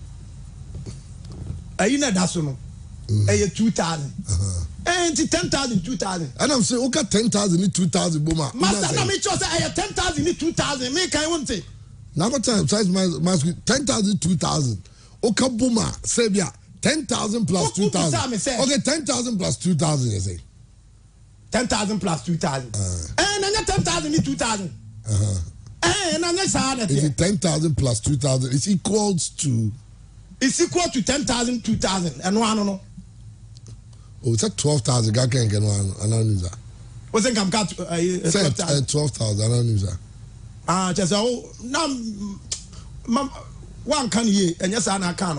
I know that's no. I had two thousand. Uh-huh. And ten thousand, two thousand. And I'm saying, okay, ten thousand in two thousand. Boma. Master, I'm sure say I had ten thousand in two thousand. Me can want it. Now what time size mask ten thousand two thousand. Okay, Boma, Sabia ten thousand plus two thousand. Okay, ten thousand plus two thousand. You say ten thousand plus two thousand. And then ten thousand in two thousand. Uh huh. And then that's how that is. Ten thousand plus two thousand is equals to. It's equal to ten thousand two thousand. And one no. Oh, it's at twelve thousand. I can't get one. I don't know that. What's the income cut? Twelve thousand. I don't know that. Ah, just oh, now, ma'am, one can ye, and yes, I can.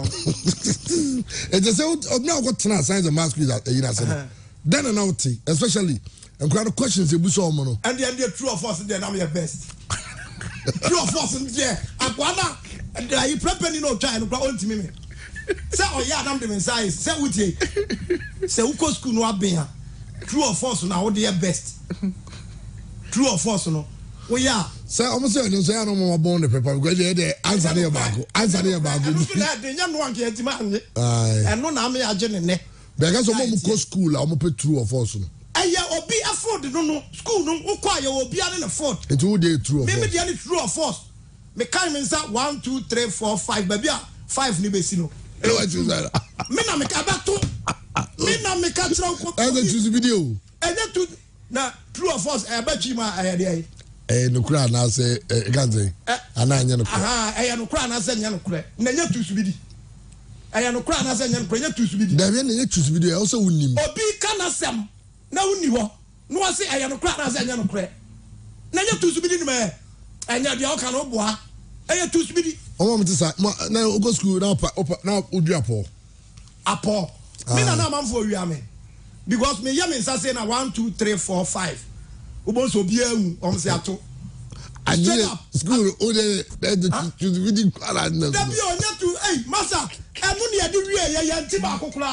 And just say, now what tonight signs a mask with that, you know, then an outing, especially, and crowd of questions, you saw mono. And then the true of us, then I'm your best. True of us, yeah, Aquana, and you prepping no time, but on to me. Say, oh, yeah, I'm the size, say, with you. Say, who could school no be here? True of us, now, what their best. True of us, no. Oh, yeah. So I'm saying, you say, I don't want to born the paper because you're there. Answer the about answer the about the young one can't demand. And no, I'm a general. Because I'm going to school, I'm going to put true or false. And ya will be afford, no, no, school, no, okay, you will be an afford. It's all day true. Maybe the only true or false. Me kind means that one, two, three, four, five, baby, five, Nibesino. What you said? Mina make a battle. Mina make a trunk. And then choose video. And then to now, true or false, I bet you my idea. Eh, no cry now say, eh, can't say. And I know. Ah, I am no cry now saying, no cry. Nanya to subidi. I am no cry now saying, Nanya to subidi. There is a choose video also win him. Obi canasem. Na wuni ho. No I say I am no cry now saying, no cry. Nanya to subidi me. Anya dia o kan oboa. Anya to subidi. O mo say na go school now now Udu Apo. Apo. Me na na man for wi ame. because me hear me say na one two three four five ubon so bia hu om say ato and school o de the reading kwara na da bi onya to eh masa enu ne de wie ye ye nti ba kokora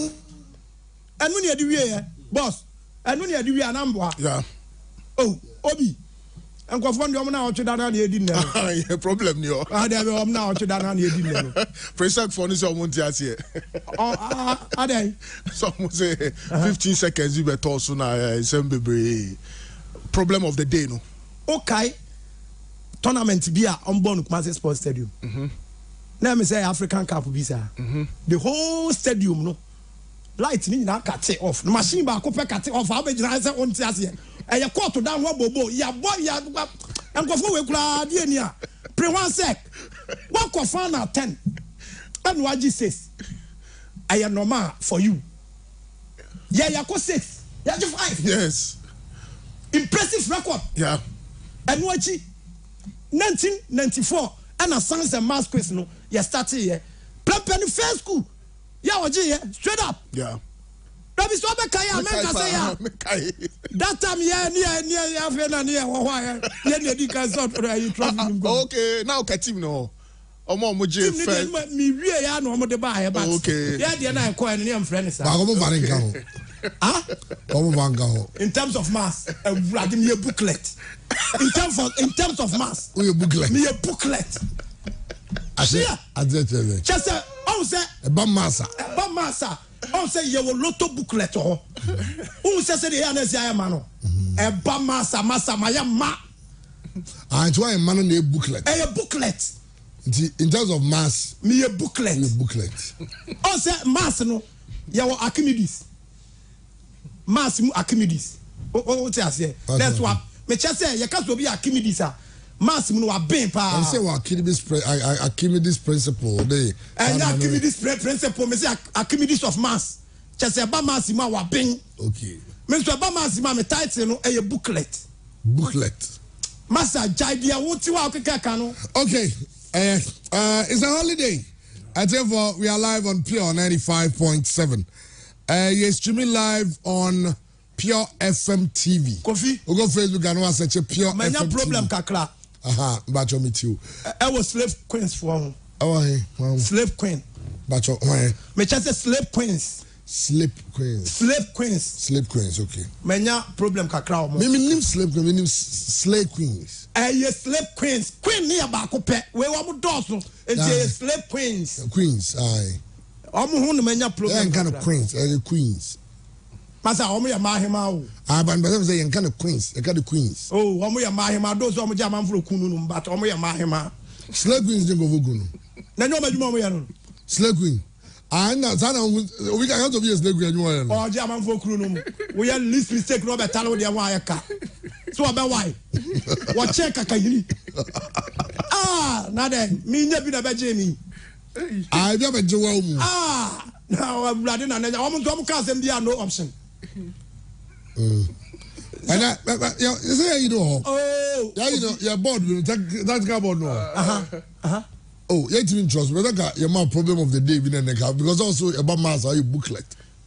enu ne de wie ye boss enu ne de wie anamboa yeah oh obi enkofo ndi om na otwe dana na edi nne problem ni o ah dey om na otwe dana na edi nne no preset for this one ti ase oh ah ah dey some say fifteen seconds you better so na sem bebre problem of the day no okay tournament bi a on born Kumasi Sports Stadium mhm na me say African Cup bi sa mhm the whole stadium no light ni na cut off no machine ba ko pe cut off a be jira say on ti ase e ye court down ho bobo ya boy ya enkofo we kura die ni a pre one sec one ko final ten and waji six I am normal for you yeah ya ko six ya ju five yes impressive record yeah and wachi nineteen ninety-four and a science and math quiz no ya start here prepare the first school ya waji here straight up yeah Rabi so be kai America say ya that time yeah near near ya fe na near wo wa ya na di kan sort for you traveling go okay now ka team no omo omo je fe mi wie ya na omo de ba ya but okay ya de na ko en ne friend sa ba ko mo bare nka ho ah ko mo ban nka ho in terms of mass Vlad me a booklet in terms of in terms of mass we a booklet me a booklet asia adete just on say e ba massa e ba massa on say you will lotto booklet ho who say say the ya na sia ya ma no e ba massa massa ma ya ma ah to a man na booklet e booklet in terms of mass me a booklet me a booklet on say mass no ya wo Archimedes mass mu Archimedes o o ti ase that's why me che say you can so be Archimedes a mass mu no wa ben pa I say wa Archimedes Archimedes principle dey and Archimedes principle me say Archimedes of mass che say ba mass mu wa ben okay me so ba mass mu me title no e booklet booklet massa jaidia wo ti wa okeka kan no okay uh, uh it's a holiday I tell you we are live on Pure ninety-five point seven. Uh, you're streaming live on Pure F M T V. Kofi. We go Facebook and we search Pure My F M T V. My problem kakra. Aha, bacho meet you. I was slave queens for him. Oh, hey, wow. Slave queen. Bacho, why? Me just say slave queens. Slave queens. Slave queens. Slave queens, okay. My problem kakra. Me me name slave queens. Me name slave queens. Eh, yes, slave queens. Queen ni abako pe. We wa mu doso. Enti slave queens. Queens, aye. Omo hu no manya problem. Yeah, kind of queens, uh, queens. Masa omo ya mahema o. Ah, but but say kind of queens, the kind of queens. Oh, omo ya mahema do so omo ja manfro kunu no but omo ya mahema. Slave queens dey go vugu no. Na nyo ma djuma omo ya no. Slave queen. Ah, na sana we can have to be a slave queen you no. Oh, ja manfro kunu no. We ya least mistake no be talo de wa ya ka. So oba why? What check akayiri. Ah, na den mi nya bi na be je mi. I never do well. Ah, now I'm bloody and I'm going to cast them. There no option. And that, you say you know. Oh, yeah, you know, you're bored. That's got bored now. Uh huh. Uh huh. Oh, you didn't trust me. That's your problem of the day. Because also about mass are you booklet.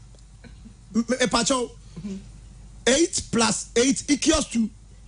A pacho eight plus eight equals to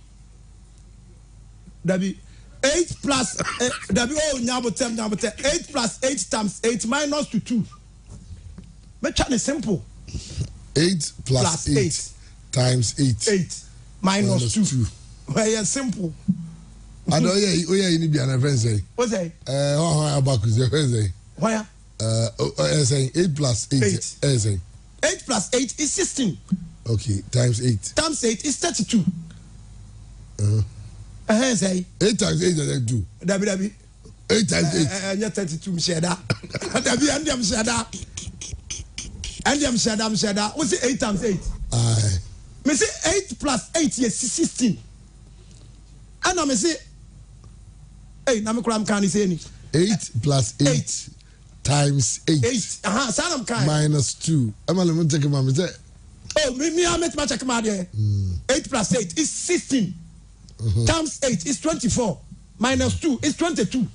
W. Eight plus uh, W O nyabo ten nyabo ten. Eight plus eight times eight minus to two. Make it simple. Eight plus, plus eight, eight times eight. Eight minus, minus two. two. Well, yeah, simple. I know. Yeah, oh yeah, you need to be an friend say. What's that? Uh, how how about your friend say? Why? Uh, uh, saying eight plus eight. Eight. Uh, saying. Eight plus eight is sixteen. Okay, times eight. Times eight is thirty-two. Uh. Uh, say. Eight times eight is two. Dabi dabi. Eight times eight. Uh, uh, thirty-two. Mshada. Dabi andi mshada. Andi mshada mshada. What's it? Eight times eight. Aye. Me say eight plus eight is sixteen. And I me say, hey, na me kura mkani say ni. Eight plus eight, eight. Times eight. Eight. Aha, sana mkani. Minus two. I'm gonna take my me say. Oh, me me I met my check my there. Eight plus eight is sixteen. Mm-hmm. Times eight is twenty-four. Minus two is twenty-two.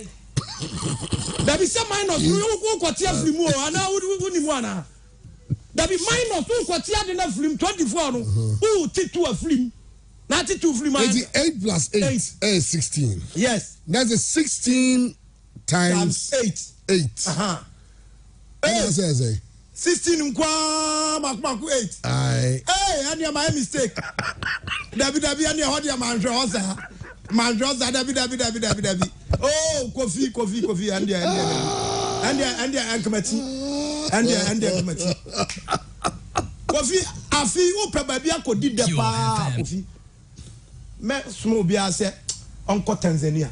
That is a minus two. You go quarter free more. And now we we ni more na. Dabi minus who kwatia de na film twenty-four no. Who titu a film. ninety-two film. eighty-eight plus eight. eight. Eh, sixteen. Yes. That's a sixteen times, times eight. Eight. Uh-huh. Hey. What does say? sixteen nkwa makmaku eight. Aye. Hey, and you my mistake. Dabi dabi and you hold your man drosa. Man drosa dabi dabi dabi dabi dabi. Oh, coffee coffee coffee and you and you and you and you and committee. And you and you committee. Coffee afi o pe baby akodi de pa coffee. Me small bia say onko Tanzania.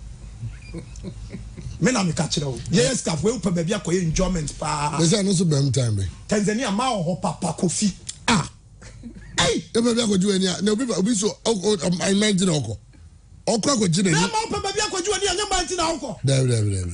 Me na me catch you. Yes, cap we pe baby akoye enjoyment pa. They say no so bem time be. Tanzania ma ho papa coffee. Ah. Hey, e baby akoju ani na obi obi so I imagine oko. Oko akoju ani. Na ma pe baby akoju ani anya man ti na oko. There there there.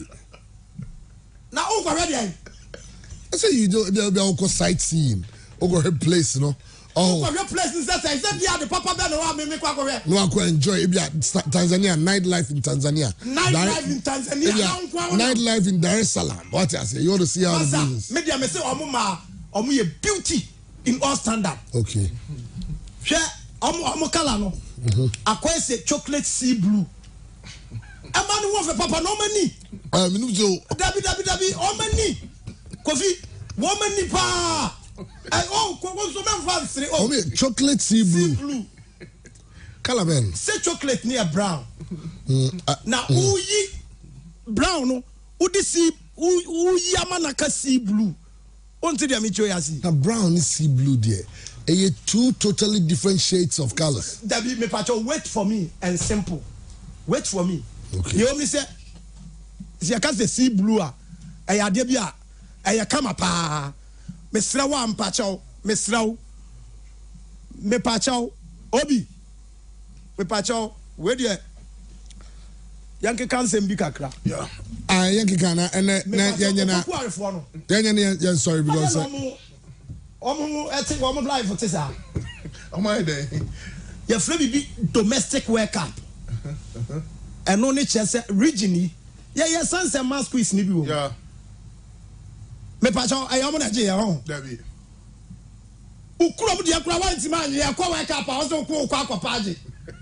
Na oko ready ai. I say you do there be oko sightseeing. Oko her place, no. Oh, your place is that I said yeah the papa be no me me kwa kwa. No I go enjoy Tanzania nightlife in Tanzania. Nightlife in Tanzania. Nightlife in Dar es Salaam. What I say? You want to see how the business? Media me say omo ma omo ye beauty in all standard. Okay. Hwe omo omo color no. Akwa say chocolate sea blue. E ma no wo papa no mani. Ah me no so. Dabi dabi dabi o mani. Kofi wo mani pa. I oh, what's the man fancy? Oh, me chocolate sea blue. Sea blue. Calaban. Say chocolate near brown. Mm, uh, now, mm. who ye brown? No, who this sea? Who who yamanaka sea blue? Until the amicho yasi. Now brown is sea blue, dear. And you two totally different shades of colors. Dabi me pacho wait for me and simple. Wait for me. Okay. You only say, see, I can't say sea blue. I had debia. I come up. Mesra wa mpachaw mesra wo me pachaw obi me pachaw we de yanke kansem bi kakra yeah ah yanke kana ene na yanya na yanya na yan sorry because omo eti omo life for tisa omo dey ya free bi domestic work camp eno ne chese region yi ya ya sanse mass quiz ni bi wo yeah me pacho ayomo na je ya ho Dabi ukuro mu de akura wanti ma ye kwa wake up a so ko kwa akwa paje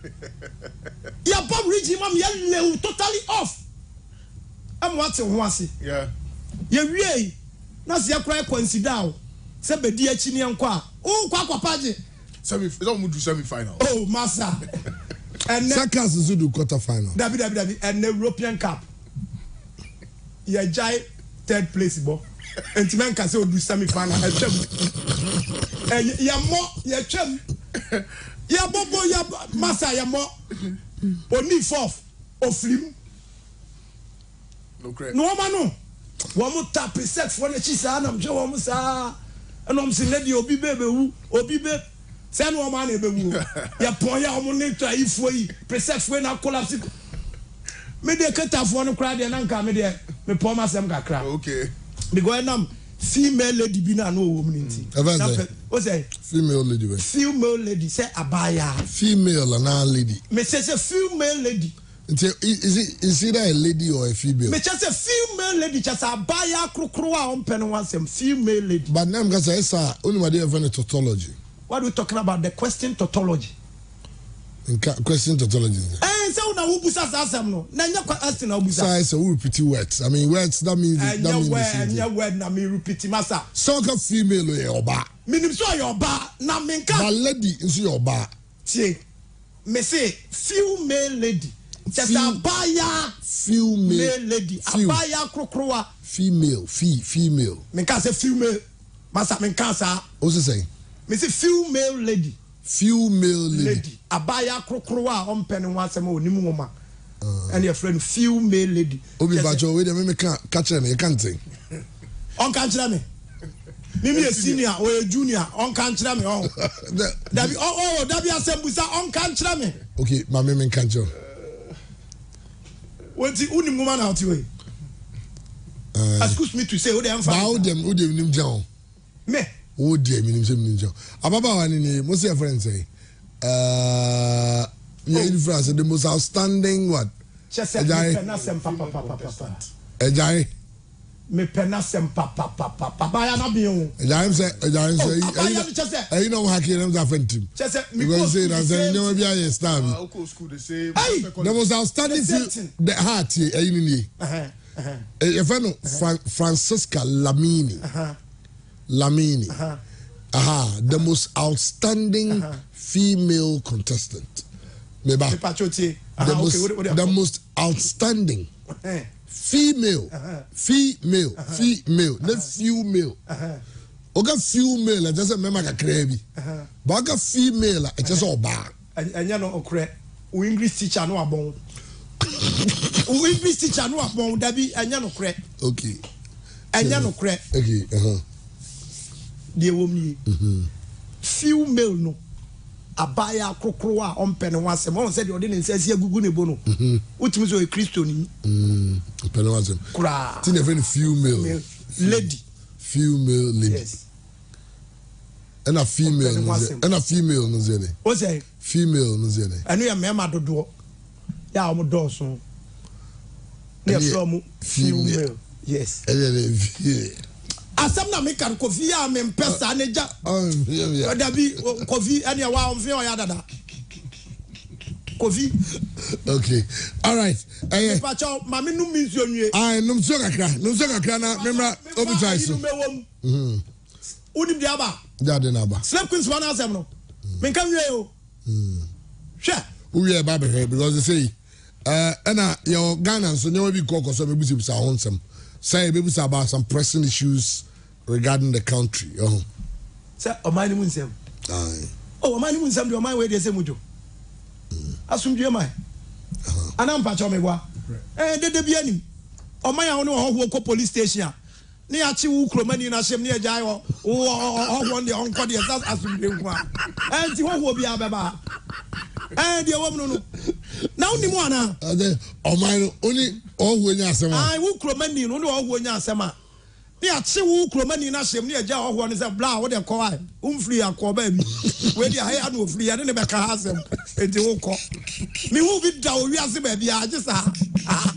ya bom region mam ya lew totally off am what ho ase yeah ye wie na se akura consider o se bedi achi ne enko a o kwa akwa paje semi is almost do semi final oh massa and Sakas is do quarter final Dabi Dabi Dabi and the European Cup ya jai third place bo enti men ka se odu semi final e twam eh ya mo ya twam ya bobo ya massa ya mo oni fourth oflim no correct no ma no wo mo tap set for na chi sa na mje wo mo sa enom se ne di obi bebe wu obi be se no ma na be wu ya pon ya mo ne twa ifo yi preset fo na collapse me de ketafo no kra de na nka me de me pon ma sem kakra okay because nam female lady bi na no wo mu nti o say female lady we female lady say abaya female and a lady me say say female lady is it is it a lady or a female me just say female lady just abaya krokro a on pen one sem female lady but now because I say only my dear friend tautology what are we talking about the question tautology in question tautology eh say una wo busa asem no na nya question na busa say say we repeat words I mean words that means that means word nya word na me repeat massa soccer female e oba minim so e oba na me nka but lady nso e oba tie me say female lady just abaya female lady abaya krokroa female fee female me nka say female massa me nka sa o say me say female lady female lady, lady. Abaya krokroa on pen one sem onim woma and your friend female lady obi bacho we dey me can catch them you can't think on can tell me me a senior or a junior on can tell me on that be oh oh that be asembusa on can tell me okay my me can tell what the unim woman out way uh excuse me to say who dem how dem who dem nim down me oh dear minim sem nim down ababa wani ni mo say friend say uh yeah in France the most outstanding what just say na sem papa papa papa ejai me pena sem pa pa pa pa pa ya na bi o Jaim say Jaim say you know how can them that team because say that say no be a star bi school the same the most outstanding the heart here you ni eh eh fano Francisca Lamini Lamini aha the most outstanding female contestant meba the most the most outstanding female uh-huh. female uh-huh. female uh-huh. not female uh-huh. oga female just say mema kakra bi but oga female e just oba anya no okre o English teacher no abon o English teacher no abon da bi anya no kre okay anya no kre okay uh-huh de wo mi female no abaya kokoro a ompe ne wasem on said odi ne nsasi agugu ne bo no utimi so e Kristo ni mm ompe ne wasem kura ti ne friend female lady female lady yes and a female and a female no zene o say female no zene anu ya mema dodo ya o mo do so ne from female yes asam na me kan kofi a me mpesa ne ja da bi kofi ene wa onfe o ya dada kofi okay all right eh pa cho ma me num nsuo nwie ai num nsuo kakra num nsuo kakra na memra obi try so mhm unim dia ba dia de na ba slap queens one asem no me kan wie o mhm hwe we ba be because they say uh na your Ghana so nyewa bi kokko so me busi busa honsem say be busa about some pressing issues regarding the country. Oh, say o mani mun sem. Aye. Oh, o mani mun sem de o mani we de sem mujo. Asumdue mai. Ana mpa cho me bwa. Eh de de bia nim. O mani a woni ho ho ko police station. Ni a chi wu kromani na sem ni agya ho. Wo ho ho de on ko de asumdue nko a. Eh ti ho ho bia beba. Eh de wo mu no. Na uni mu ana. Ade o mani oni o ho nya asem. Ai wu kromani no ni o ho nya asem a. Ni a chi wu kromani na sem ni agya ho ho ni se bla wo de ko ai. Umfri akoba bi. We di ha no ofri ya ne be ka asem. Enti wo ko. Mi hu bi da o wi ase ba bia age sa. Ah.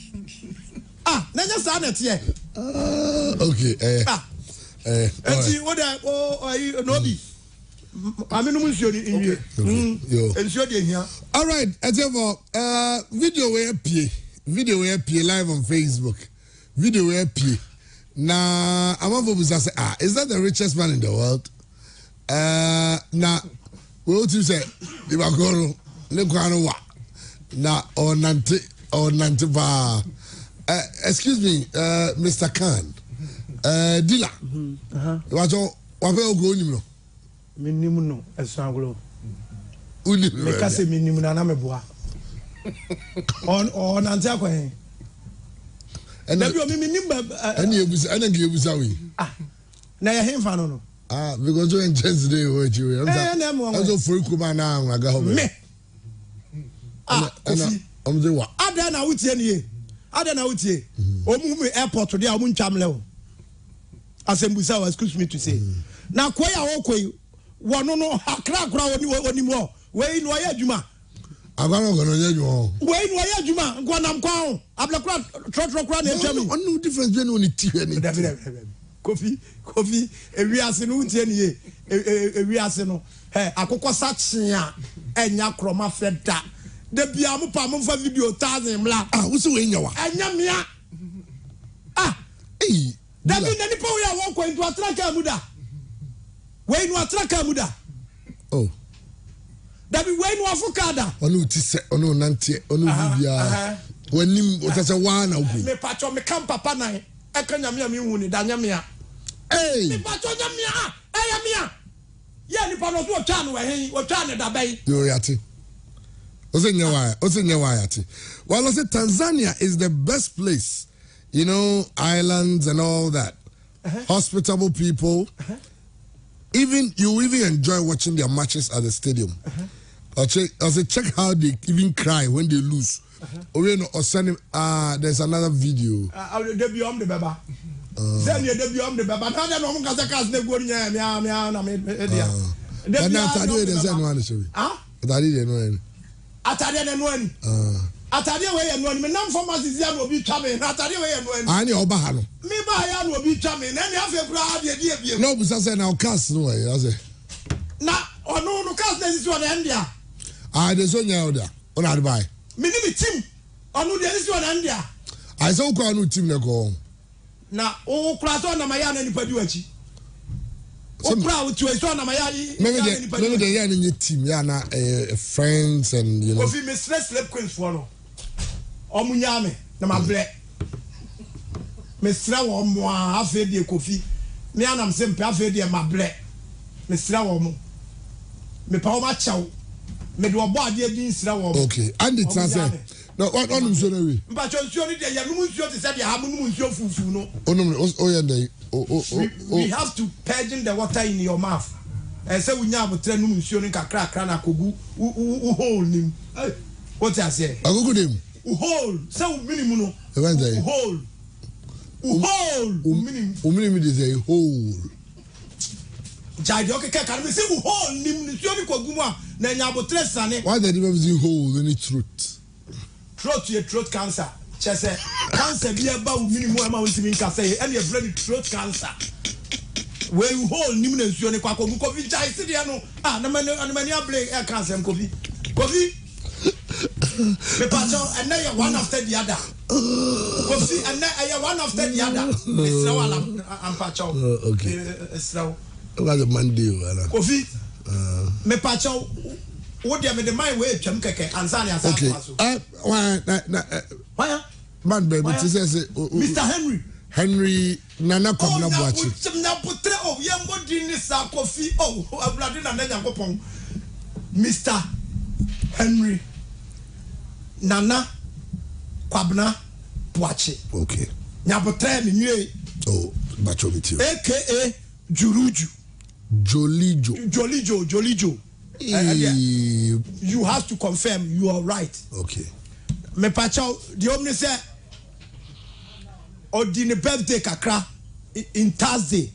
Ah, na nya sa na tie. Ah, okay. Eh. Ah. Eh. Enti wo da o ai no bi. Aminu mu nsuo ni nwie. Yo. Nsuo de hia. All right, etevo uh video we pie. Video we pie live on Facebook. Video we pie. Na amavo busa say ah, is that the richest man in the world? Uh na we want to say the bagoro le kwano wa. Na onante onante ba. Uh, excuse me, uh Mister Khan. Uh Dila. Mhm. Uh-huh. Wacho wa fe ogo nim no. Minimum no esangulo. Uni me ka se minimum na na me boa. On on ante akwan. And na bi o mi minimum any ebusa any ge ebusa we. Ah. Na ya hemfa no no. Ah, because we intense day we you. I'm so for kuma na aga ho. Me. Ah, and am dey wa. Ada na wutie ne. Ada na wutie. O mu me airport dey o mu ntwam le o. Asembusa, excuse me to say. Na koya wo koyi wono no akra akra woni woni mo we no ya adwuma agano gono ya adwuma we no ya adwuma ngo nam kwa ho ablakra tro tro kra na etwami onu difference be no ni ti ni kofi kofi ewiase no tie ni ewiase no eh akokọ sachia enya kroma feda de bia mo pa mo fa video thousand mla ah wo se we nya wa enya mia ah eh dabi na ni pa we ya wo ko into atraka muda we no atraka muda oh dabi we no afukada onu ti se onu nante onu bibia wanim o tase wa na ogu me pacho me kam papa nan e ka nyame me hu ni da nyame a eh me pacho nyame a e ya me a ye ni pa no so twa no we hen o twa ne da bai yo yati o se nyawa o se nyawa yati well I say Tanzania is the best place, you know, islands and all that. Uh-huh. Hospitable people. Uh-huh. Even you even enjoy watching their matches at the stadium. Uh-huh. Or check, or say check how they even cry when they lose. Uh-huh. Or you know, or send him. Ah, uh, there's another video. Ah, uh, the beyond the baba. Send you the beyond the baba. Now they no more cause they go near me, me, na me. But now I do the same one show. Ah? But I didn't know any. Atade na no ani. Ah. atade we ye no ni me nam pharmacy zia no obi twa me atade we ye no ani ani oba ha no me ba ya no obi twa me na ni afa kura de de ebie no busa say na cast no way I say na ono no cast na sisi ona ndia ah de so nya oda ona buy me ni me team ono de sisi ona ndia I say ko anu team na ko na o kura so na maya na nipa di wachi o kura o tu so na maya yi me me de me de ya ni team ya na friends and you know Kofi me stress slap queens for no omunya me na ma ble me sra wo mo afa de Kofi me anam se mpe afa de ma ble me sra wo mo me pa wo ma chaw me do obo ade din sra wo mo okay and the transfer no what on so na we mpa cho nsuo ni de ya num nsuo te se de ha num nsuo fufu no onum o ya dey o o we have to purge the water in your mouth and say we nya abotre num nsuo ni kakra kakra na kogu u hole nim what I say agogo dem u hole say u minimum no e wan say hole u hole u minimum u minimum dey say hole jai okay ka me say u hole nim nsuo ni kogu mu a na nya abotre sane why the difference between hole and truth throat your throat cancer chese cancer bi eba u minimum e ma won timi nka say e na e throat cancer where you hold nim na nsuo ne kwa kogu Kofi jai se de no ah na mani na mani able e cancer Kofi Kofi me pacho and now you one after the other Kofi and now you one after the other it's now am pacho okay it's now what the Monday wala Kofi me pacho wo dia me de mind we twam keke ansani asa okay ah why na na why man baby to say Mister Henry Henry Nana Kwabena Boachi. Oh, na putre oh yembo di ni sa Kofi oh ablade na na Nyankopon. Mister Henry Nana Kwabena Boachi. Okay. Nyaputre ni nwe. Oh, bacho me too. A K A Juruju. Jolijo. Jolijo, Jolijo. Hey. You have to confirm you are right. Okay. Me pacho the omni say or the birthday kakra in Thursday.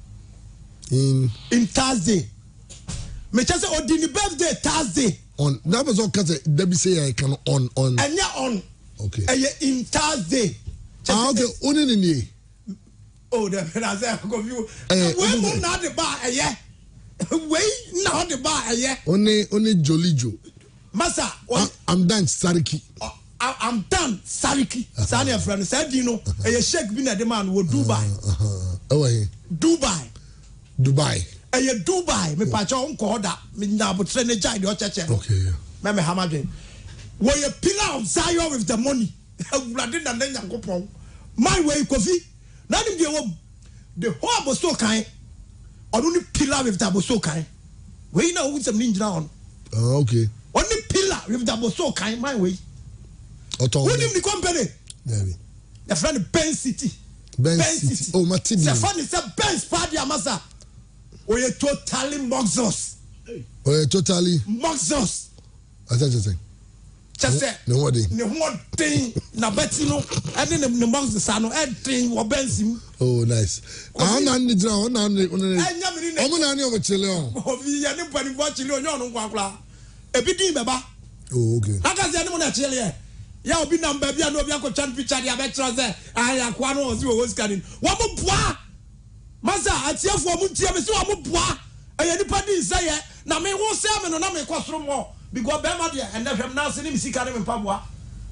In in Thursday. Me just say or the birthday Thursday. On that was all cause Debbie say I can on on. And yeah on. Okay. And in Thursday. Ah okay. Only in here. Oh, the I say go view. We mo na the bar eh yeah. We na the bar eh yeah. Only only Jolijo. Masa. I'm done Sariki. I, I'm done. Sariki. Sani friend said you know a sheikh bin the man wo Dubai. Oh hey. Dubai. Dubai. Eh Dubai. Me pa cho nko order. Me na botre ne jai the church. Okay. Me me hamadwen. We a pillar of Zion with the money. Urade na Nyankopon. My way Kofi. Na nim de the whole aboso kan. Only pillar with the aboso kan. We na wo some ninja on. Oh okay. Only pillar with the aboso kan my way. Who name the company? Maybe. The friend Ben City. Ben, ben City. City. Oh, Matidi. The friend is a Ben's party, Amasa. Oh, you totally moxos. Oh, you totally moxos. I said just saying. Just say. No what thing. No what thing. Na betino. And then the moxos are no anything. What Ben's. Oh, nice. I'm not the draw. I'm not the. I'm not the over Chileon. Oh, we are not going to watch Chileon. No, no, no. A bit in Baba. Oh, okay. How can the animal Chileon? Ya obi number bia no bia ko chan picture dia be tro say aya kwa no ozi wo scanning wo mo boa masa atiafo mo ntia me se wo mo boa aya nipa din say na me wo say me no na me kwasoro mo because be ma dia and hwem na se ni misika ne me pa boa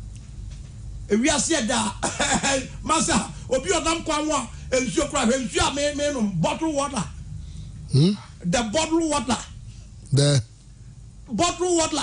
ewi ase da masa obi odam kwa ho ensuo kra ensuo me me no bottle water hmm the bottle water the bottle water.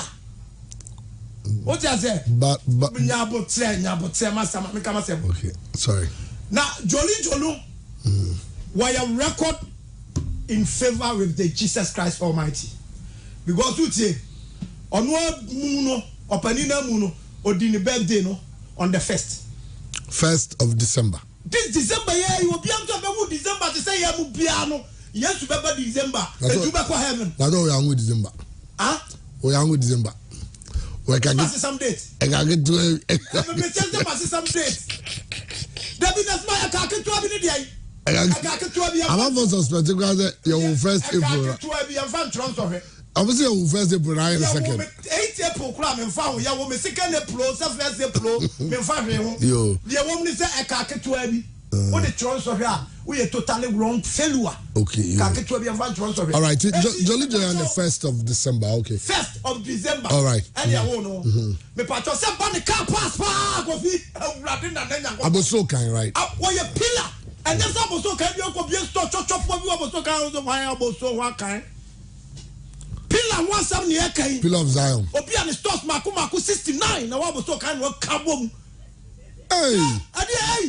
What you say? But but nyabo tre nyabo tre masa me kama say. Okay, sorry. Now Jolly Jolu mm. were a record in favor with the Jesus Christ Almighty. Because you say on what muno opanina muno odini birthday no on the first. First of December. This December yeah you will be able to be December to say ya mu piano. Yes to be December. And you back heaven. That's all we are with December. Ah? We are with December. We can get some dates. I can get to it. I'm some dates. There be no smile. I can't get to a day. I can't get to a day. I'm not suspecting that your first April. I can't get to a day. I'm from Toronto. I was your first April. I second. Eight April. a me fa wo ya wo me second pro se first pro me fa hwe ho yo de wo me say e ka ketewa bi wo de tron so hwe a we are totally wrong failure okay ka ketewa bi fa tron so hwe all right Jolly Joy on the first of December okay first of December all right and ya wo no me pa to se ba ne car pass pa go fi awurade na na nya go aboso kan right wo ye pillar and just aboso kan bi ko bi store chop chop bi aboso kan so why aboso wa kan pillar one seven year kan pillar of Zion obi an stores mako mako sixty-nine na wa aboso kan wo kabom hey adi hey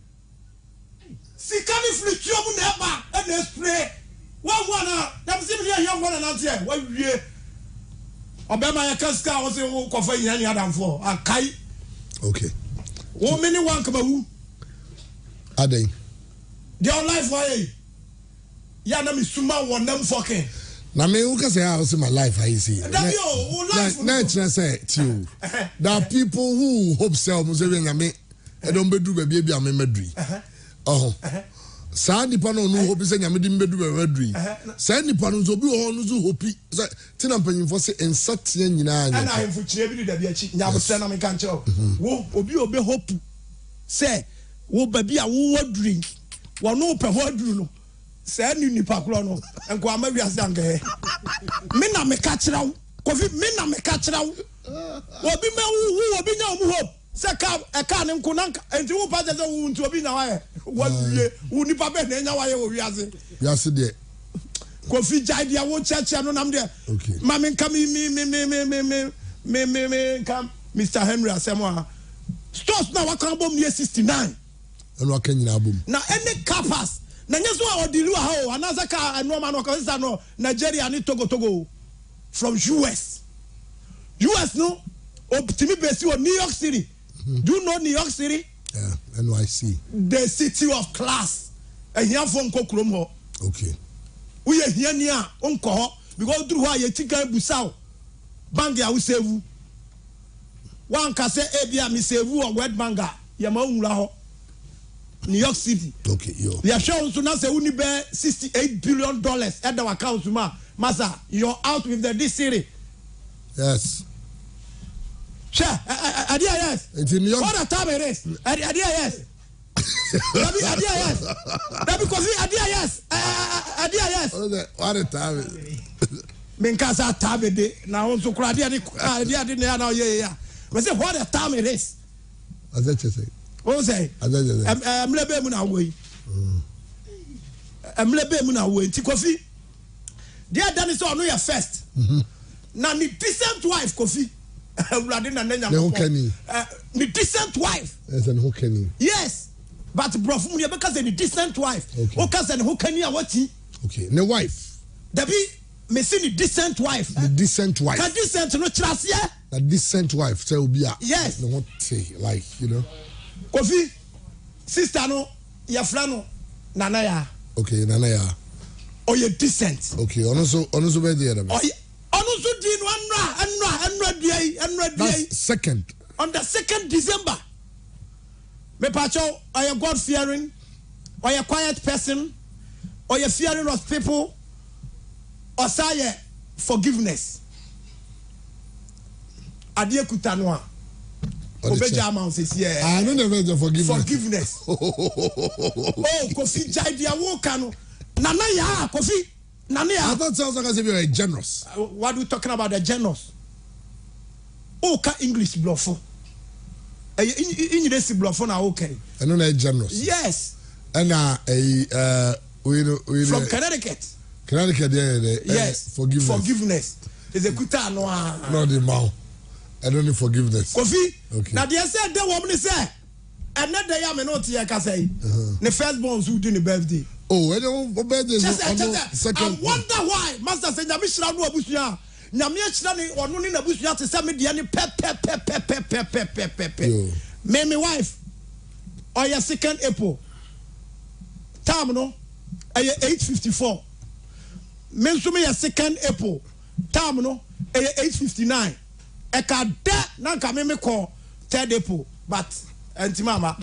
sikani flitio mu na ba e na spray one one na dem sim here here one na tie wa wie obema ya kaska wo se wo kofa yin ani adamfo akai okay wo many one kabawu adai their life why ya na mi suma wonam fokin na me who can say how see my life I see that yo life na na say too there are people who hope self mo say na me e don bedu ba bia bia me madui oh saa nipa no no hope say nyame di mbedu ba madui saa nipa no zo bi ho no zo hope say tina mpanyimfo say ensatia nyina anya ana hemfu kire bi da bia chi nyabose na me kan chero wo obi obi hope say wo ba bia wo waduri wo no pe ho aduru no say ni nipa kro no enko amawi ase anka he me na me ka kira wo kofi me na me ka kira wo obi me wo obi nya wo hope say ka e ka ne nko nanka enti wo pa je say wo nti obi nya wa he wo wie wo nipa be na nya wa ye wo wi ase wi ase de kofi jai dia wo cheche no nam de okay ma me nka mi mi mi mi mi mi mi mi mi nka Mister Henry asemo stores na wa kan bom ni sixty-nine eno aka nyina bom na any capas na nyeso a odilu ha o anasa ka eno ma no ka sa no Nigeria ni Togo Togo from U S U S no optimi base o New York City mm-hmm. Do you know New York City yeah N Y C the city of class ehia fo nko krom ho okay we ehia ni a onko ho because through ho ye tika busaw bank ya we save one ka say e bia me save o word banga ye ma unra ho New York City okay yo we are showing so now say uni be sixty-eight billion dollars at our account ma masa you're out with the this city yes sure adia yes it's in New York what the time it is adia yes Dabi adia yes Dabi kofi adia yes adia yes what the time men kasa tabe de na on so kura adia ni adia de na ye ya we say what the time it is as I say o say am lebe mu na wo yi am lebe mu na wo ti kofi dia dan so no ya first na ni decent wife kofi Urade na nenya ko ni decent wife yes and who can yes but bro fu me because the decent wife o ka say who can ya wati okay the wife dabi me see the decent wife the decent wife ka decent no trase the decent wife say obi a yes no what say like you know kofi sister no ya fra no nana ya okay nana ya o ye decent okay ono so ono so be there o ono so di no anra anra anra duai anra duai second on the second December me pacho are you God fearing or you quiet person or you fearing of people or say forgiveness adie kutano a obeja amount says yeah I don't know forgiveness forgiveness oh kofi jai dia wo kanu nana ya kofi nana ya I thought sounds like as if you're generous uh, what are we talking about the generous oh ka English bluffo eh in in this bluffo na okay I know na generous yes and uh uh we we from Connecticut Connecticut yeah, yeah, yes uh, forgiveness forgiveness is a kutano a not the mouth I don't need forgiveness. Kofi. Okay. Now they said the woman say, and not they am not here can say. The first born who do the birthday. Oh, I don't birthday. Just, just, I wonder why. Master said, "Nyami shira no abusuya. Nyami shira ni onu ni abusuya te say me dia ni pe pe pe pe pe pe pe pe pe pe." Me me wife. Or your second April. Time no. Aye eight fifty-four. Me nso me your second April. Time no. Aye eight fifty-nine. Eka de na nka me me call third April but enti mama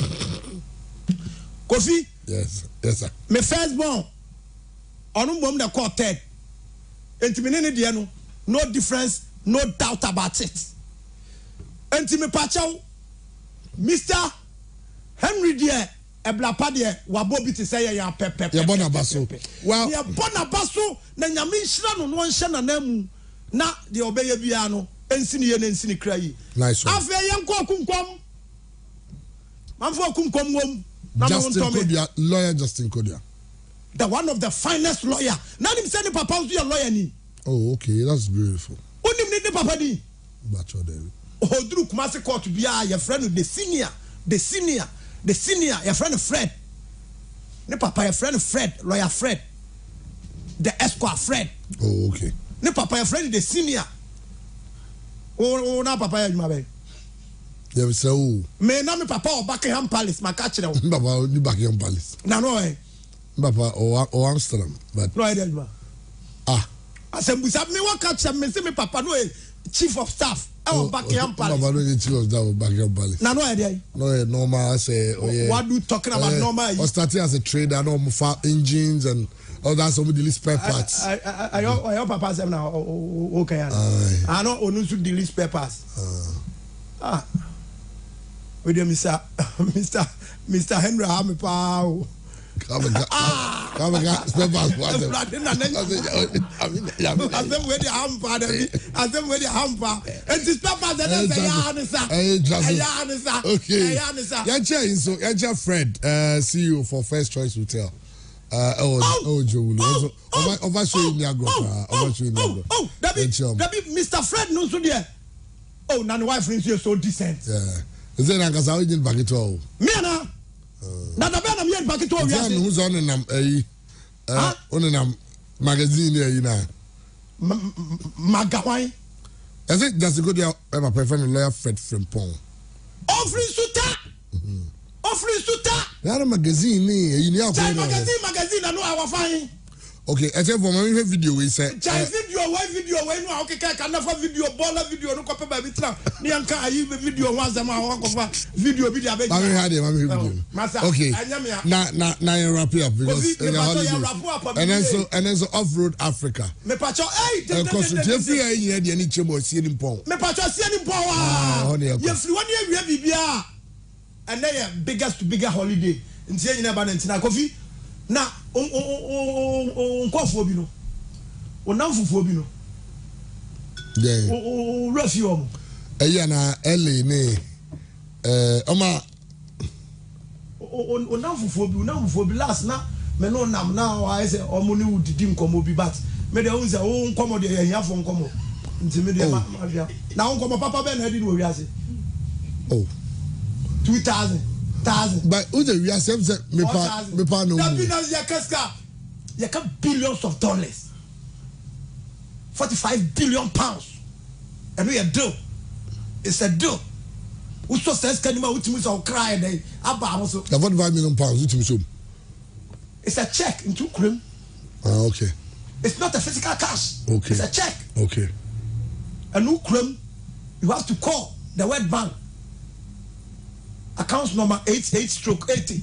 Kofi yes yes sir me first born onu mbom de call third enti me ne de no no difference no doubt about it enti me pachaw Mister Henry dear eblapa dear wabo bi te say ya pepe ya bona baso well ya bona baso na nyame nhira no no nhye na namu na de obeye bia no ensini ye na ensini krayi nice one afa ye nko kunkom manfo kunkom wom Justin Kodia lawyer Justin Kodia the one of the finest lawyer na nim say ni papa so your lawyer ni oh okay that's beautiful onim ni papa di bacho there Odru Kumasi court bia your friend the senior the senior the senior your friend Fred ne papa your friend Fred lawyer Fred the esquire Fred oh okay ne papa your friend the senior oh na papa ya juma be yeah say oh me na me papa o Buckingham Palace ma ka kire o papa ni Buckingham Palace na no eh papa o o Amsterdam but no idea juma ah asembusa me wa ka kire me say me papa no chief of staff oh Buckingham Palace papa no chief of staff of Buckingham Palace na no idea no normal say oh yeah what do you talking about uh, normal or starting as a trader no more engines and all that some delete spare parts I I I I papa say na okay I know onu su delete spare parts ah we dey Mister Mister Mister Henry Ham pa o come on come on spare parts what I mean yeah I them we dey ham pa I them we dey ham pa and the spare parts dey say ya answer ya answer okay ya answer ya chair so ya chair Fred uh C E O for First Choice Hotel uh oh oh Jowulu also over over show in Niagara over show in Niagara oh that be that be Mister Fred no so there oh na wife friends you so decent yeah is there na kasa ojin bakito me na na da be na me bakito wi ase yeah who's on nam eh uh on nam magazine here na magawai is it just go there my preferred lawyer Fred Frimpong offering suta offering suta that magazine ni you need to magazine magazine na no our fine okay except for my video we say chai video we video we no okay ka na for video bola video no kope ba bitra ni anka ayi video one zama wa kofa video bi dia be mami had mami video okay na na na you wrap it up because in the holiday and then so and then so off road Africa me pacho eh because you free ayi here dey ni chemo sie ni pon me pacho sie ni pon wa you free one year we bibia and then biggest to bigger holiday ntie nyina ba na ntina kofi na on on on nkofo bi no onamfofo bi no yeah o refi o eya na ele ni eh oma onamfofo bi onamfofo bi last na me no nam na wa say omo ni udidi nkomo bi but me de unse o nkomo de yan yafo nkomo nti me de ma bia na nkomo papa be na di no wi ase oh two thousand thousand but who the we are same me pa me pa no that business ya kaska ya ka billions of dollars forty-five billion pounds and we a deal it's a deal who so says can you ultimate so cry then aba so forty-five million pounds ultimate so it's a check into cream ah okay it's not a physical cash okay it's a check okay and who cream you have to call the World Bank account number eighty-eight stroke eighty.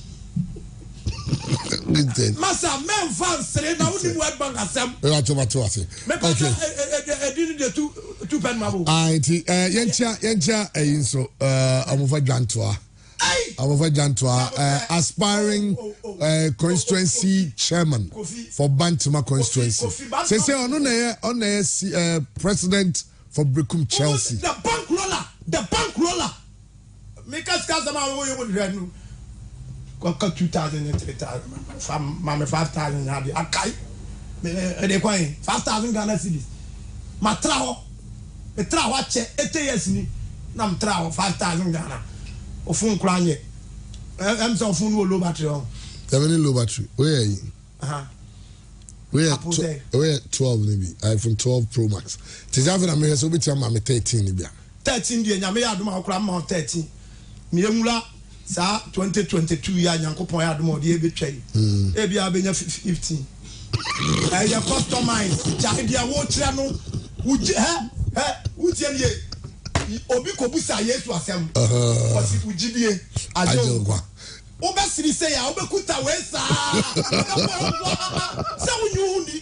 Masa men fan sere na woni World Bank asem. E wa tomato ase. Okay. E di the two two pen mabo. Ah nti eh yencha yencha eyin so eh amofa dwantoa. Amofa dwantoa eh aspiring uh, constituency chairman for Bantama constituency. Say say ono na ono na president for Brekum Chelsea. The bank roller, the bank roller. Make us cast them out of the Got two thousand and three thousand. Mamma five thousand. I can't. They coin five thousand Ghana cedis. Matrao, a trawa check, eight years ni. Nam trao five thousand Ghana. O phone crying. I'm so phone low battery on. Seven low battery. Where are you? Uh huh. Where where twelve maybe? iPhone twelve Pro Max. Tijavin America so be tell me thirteen libya. Thirteen the nyame adum akra thirteen. Miemula sa twenty twenty-two ya nyankopon ya adom ode ebetwa yi e bia benya fifteen eh ya customize ja dia wo kire no uji he he uji ye obi ko busa Yesu asem osi uji die ajo kwa obe siri se ya obe kuta we sa sa unyu ni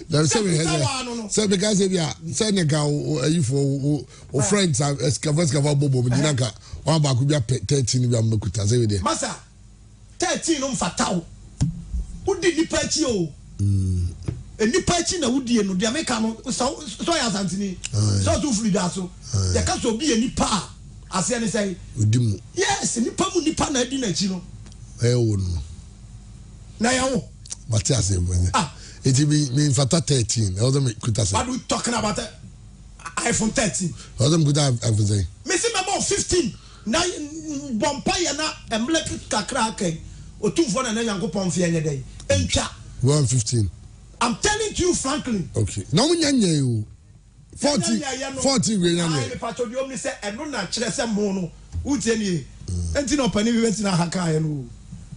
There is seven. Say because if you are saying go you for or friends have escavers cover bobo jinaka one back be thirteen be amekuta say we there. Masa thirteen um fatao. Wodi nipa chi o. Mm. E nipa chi na wodi no dia meka no so so ya santini. So to free da so. Ya ka so bi e nipa ase ne say. Wodi mu. Yes, nipa mu nipa na adi na chi no. Eh wo no. Na ya wo. Matias Ebonyi. Ah. It be me fata thirteen. I wasn't kuta say. What are we talking about? iPhone thirteen. I wasn't kuta iPhone say. Me see me more fifteen. Na bompa ya na emlek kakra kai. Otumfo na na Yankopon fi enye dey. Entwa. one fifteen. I'm telling you frankly. Okay. Na wo nyanya you. forty forty we nyanya. I pato di omni say eno na kire say mo no. Utie ni. Enti no pani we betina haka ya no.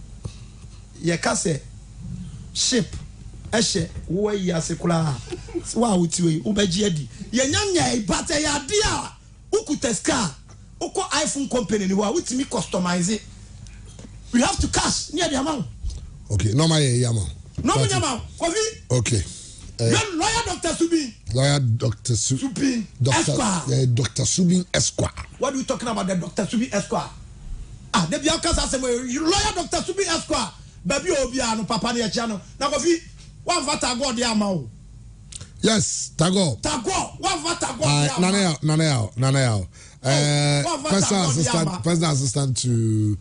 Ye ka say ship ehye wo yi asekura wa utiwe ubeji adi ye nyanya ibata ya dia ukuta ska uko iPhone company ni wa utimi customize. We have to cash near the amount. Okay, no my amount. No my amount. Kofi. Okay. Uh, You're lawyer Doctor Subin. Lawyer Doctor Su- Subin. Doctor uh, Doctor Subin Esquire. What are we talking about the Doctor Subin Esquire? Ah, the Bianca say you lawyer Doctor Subin Esquire. Baby Obia no papa ne chano. Na Kofi, one vata go the amount. Yes, Tago. Tago, one vata go the amount. Naneo, Naneo, Naneo. Uh, personal assistant, personal assistant to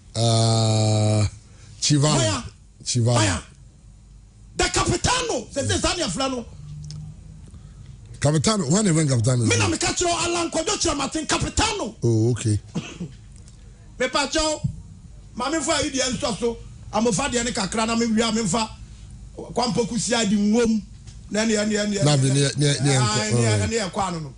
uh Chivano. Chivano. The Capitano, se se sani aflano. Capitano, when even Capitano? Me na me catch Alan Kodo Chamatin Capitano. Oh, okay. Me pacho, mami fa idi enso so, amofa de ne kakra na me wi amfa. Kwampo kusia di nwom. Na ne ne ne. Na bi ne ne ne. Ah, ne ne kwa no no.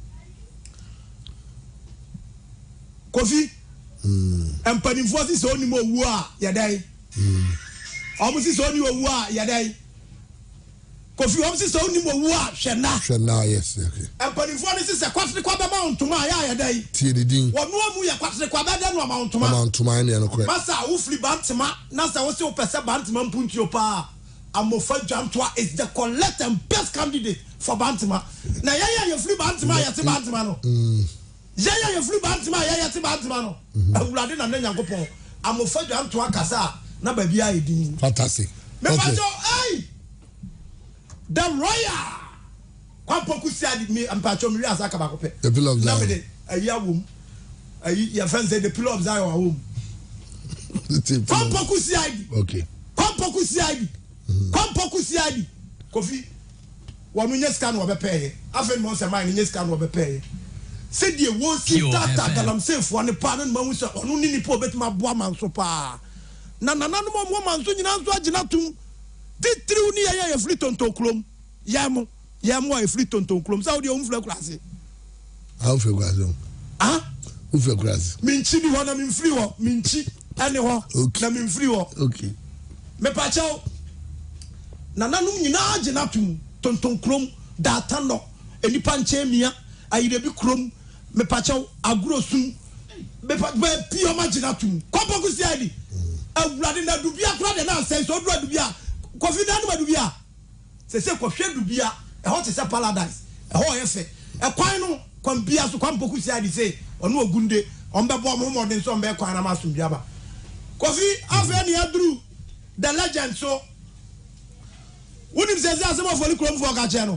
Kofi. Mm. Empanimfo si so ni mo wu a yedai. Mm. Omo si so ni owu a yedai. Kofi omo si so ni mo wu a hwena. Hwena yes, okay. Empanimfo ni si se kwatre kwa be ma ontuma ya yedai. Tie de din. Wono amu ya kwatre kwa be de no ma ontuma. Ma ontuma ne no kwe. Masa wo fli bantima na sa wo se wo pese bantima mpuntio pa. Amofa Dwamtoa is the collect and best candidate for bantima. Na ya ya ye fli bantima ya te bantima no. Mm. Yaya ye flu bantima yaya te bantima no awurade na Nyankopon amofa Dwamtoa kasa na ba bia edin fantastic me fajo ai the royal kwampo kusia di me ampacho me asa ka ba ko pe the pillar of Zion na me de ayi awom ayi your friend say the pillar of Zion awom kwampo kusia di okay kwampo kusia di kwampo kusia di Kofi wonu nye scan wo be pay afen mo se man nye scan wo be pay said the one see data galam safe one pa na ma hu se onu ni nipa obetima boa manso pa na na na no mo manso nyina nso agina tum titiriw ni ya ya fli tonton klom yam yam wa fli tonton klom sa odi o mfla klase how feel klase ah who feel klase minchi ni ho na minfri ho minchi ane ho na minfri ho okay me pa chao na na num nyina agina tum tonton klom data no enipa nche mia ayide bi krom me pacho agro sun be pa be pio magina tum kwapo kusi adi awurade na dubia kra de na sense odura dubia Kofi na no dubia se se kohwe dubia e ho te se paradise e ho ye fe e kwan no kwan bia so kwapo kusi adi se ono ogunde on be bo mo mo den so be kwan na masum bia ba Kofi afa ni adru the legend so wonim se se asemo foli krom fo ka che no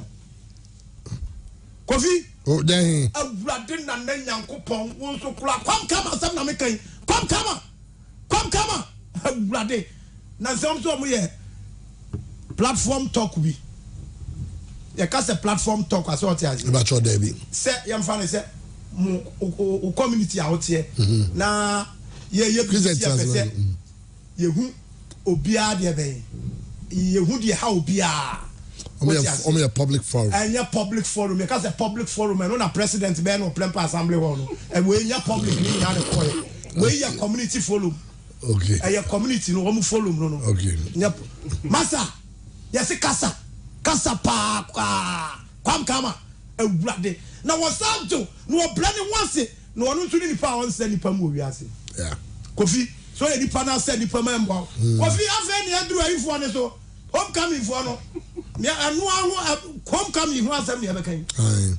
Kofi oh then awurade na Nyankopon won so kura kwam kama sam na me kan kwam kama kwam kama awurade na sam so mo ye platform talk bi ye ka se platform talk aso ti aje ba cho there bi se yam fa ne se mo o community out here na ye ye bi se pese ye hu obia de be ye hu de ha obia Only a public forum. And a public forum, because a public forum, and on a president, Ben or Plempa Assembly, and we are public, we are community forum. Okay. And your community, no one forum, no, no. Okay. Yep. Massa, yes, a casa, casa pa, quam kama, a bloody. Now, what's up to no planning once it, no one to any power and send the Pamu, yeah. Kofi, so any panel said the Pamambo. Kofi, I've any Andrew, if one is so. Homecoming for no. me anu ahu homecoming hu asem ne bekan aye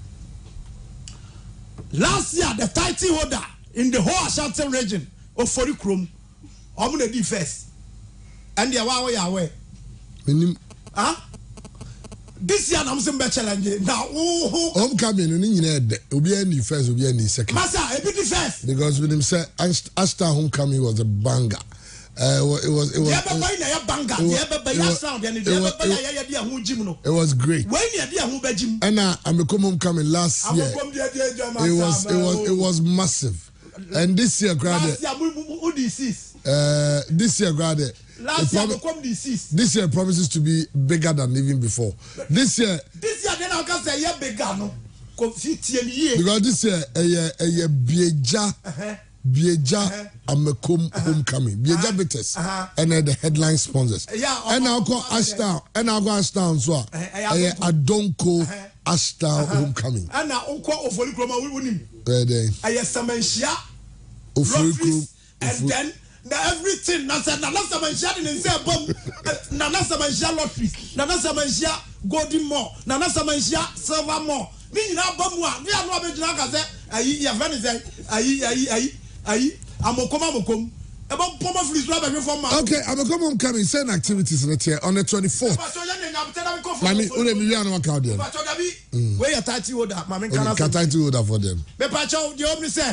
last year the title holder in the whole Ashanti region of Forikrom omo na di first and they wa ya we minim ah this year I'm saying challenge now oh homecoming no nyina de obi ani first obi ani second massa e be the first because with him say Ashton homecoming was a banger. Uh, it was it was yeah, but it, it, banger. It, yeah, it, was, sound, it, it, was, it, it was great. And uh, I'm a homecoming last year. It was it was it was massive. And this year, grade. Uh, this year, grade. Last year, become disease. This year promises to be bigger than even before. This year. This year, then I can say yeah bigger no. Because this year, a year a year bieja. Bieja Amekom homecoming. Bieja Betes and the headline sponsors. And I'll go Ashtown. And I'll go Ashtown so. I Adonko Ashtown homecoming. And now Uncle Ofolikroma will win him. Ready. I have Samenshia. Ofolikroma. And then everything. Nasa Nasa Samenshia in the bomb. Nasa Samenshia lotteries. Nasa Samenshia golden more. Nasa Samenshia silver more. Me na bomb one. We are not going to say. Ayi ya friend say. Ayi ayi ayi. Ayi, amokom amokom. Eba poma flis rub every form. Okay, amokom homecoming certain activities in here on the twenty-fourth. Mami, ule miliano waka there. Where your title order, mami kana. Okay, title order for them. Me pacho, the omni say.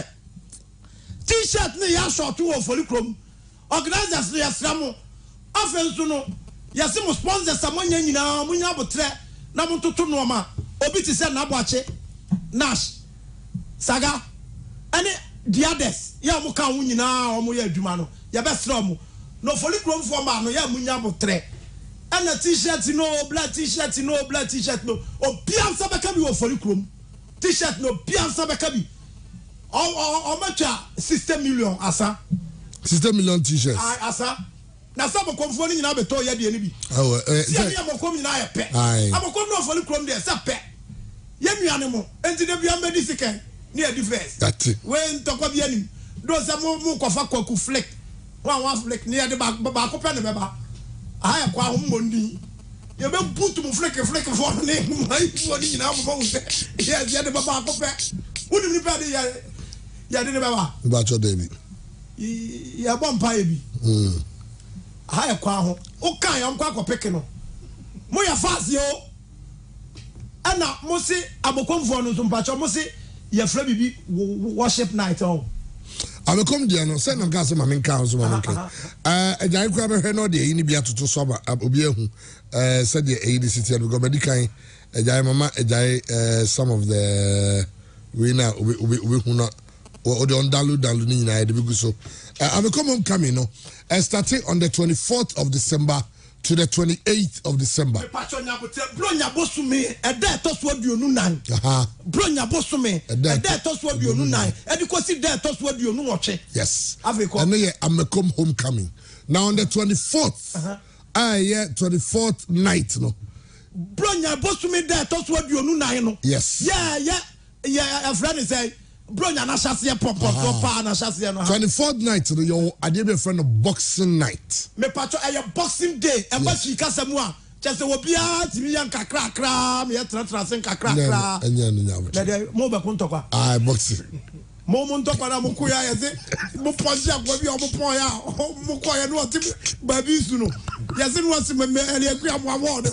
T-shirt ni ya short to Forikrom. Organizers ni ya sramu. Afenso no. Ya se mo sponsor samanya nyina, munya botre na mo toto no ma. Obi ti say na boache. Nash. Saga. Ani the others, ya muka wunyina omo ya adwuma no ya besra omo no Forikrom for ma no ya munya botre and a t-shirt no black t-shirt no black t-shirt no o piansa beka bi wo Forikrom t-shirt no piansa beka bi o o o macha sixty million asa sixty million t-shirts asa na sabo komfo ni nyina beto ya de ni bi oh eh ya ya mokom nyina ya pe amokom no Forikrom de sa pe ya nuane mo enti de bia medicine near the first. That's it. When Tokobianim, those are more Kofa Koku flick. One one flick near the back, Babaco Panama. I have quite Mundi. You may put to flick a flick for the name, my body in our bones. Yes, you had the Babaco pack. Wouldn't you better? You didn't remember. About your David. You have one pie. I have quite okay. I'm quite picking. Moya fast, yo. And now, Mosi, Abokom for no Zumpacho Mosi. Your friend worship night oh. I will come there no send no gas ma menka so ma menka eh agyan kwa be hwe no de yi ni bia toto so ba obi ehu eh said the A D city and go medican agyan mama agyan eh some of the we na we we we hu no o de on download download ni na e de bigu so I will come on coming no starting on the twenty-fourth of December to the twenty-eighth of December. Bronya bosume ede to so aduonu nan. Aha. Bronya bosume ede to so aduonu nan. Edi kosi de to so aduonu woche. Yes. Africa. And yeah, I'm a come homecoming. Now on the twenty-fourth. Uh-huh. Ah yeah, twenty-fourth night no. Bronya bosume de to so aduonu nan no. Yes. Yeah, yeah. Yeah, a friend say Bronya na chassis pop pop pa na chassis no. twenty-fourth night no your adebe friend of boxing night. Me pacho a boxing day e ba shi kasa mu a chese obia timi yan kakra kra me tra tra sen kakra kra. Enya no nyawo. Na de mo be kun tokwa. Ah boxing. Mo mo ntokwa na mo kuya ye se mo ponji agbo bi o mo pon ya mo ko ye no ti ba bi su no. Ye se no se me ele akua mo award.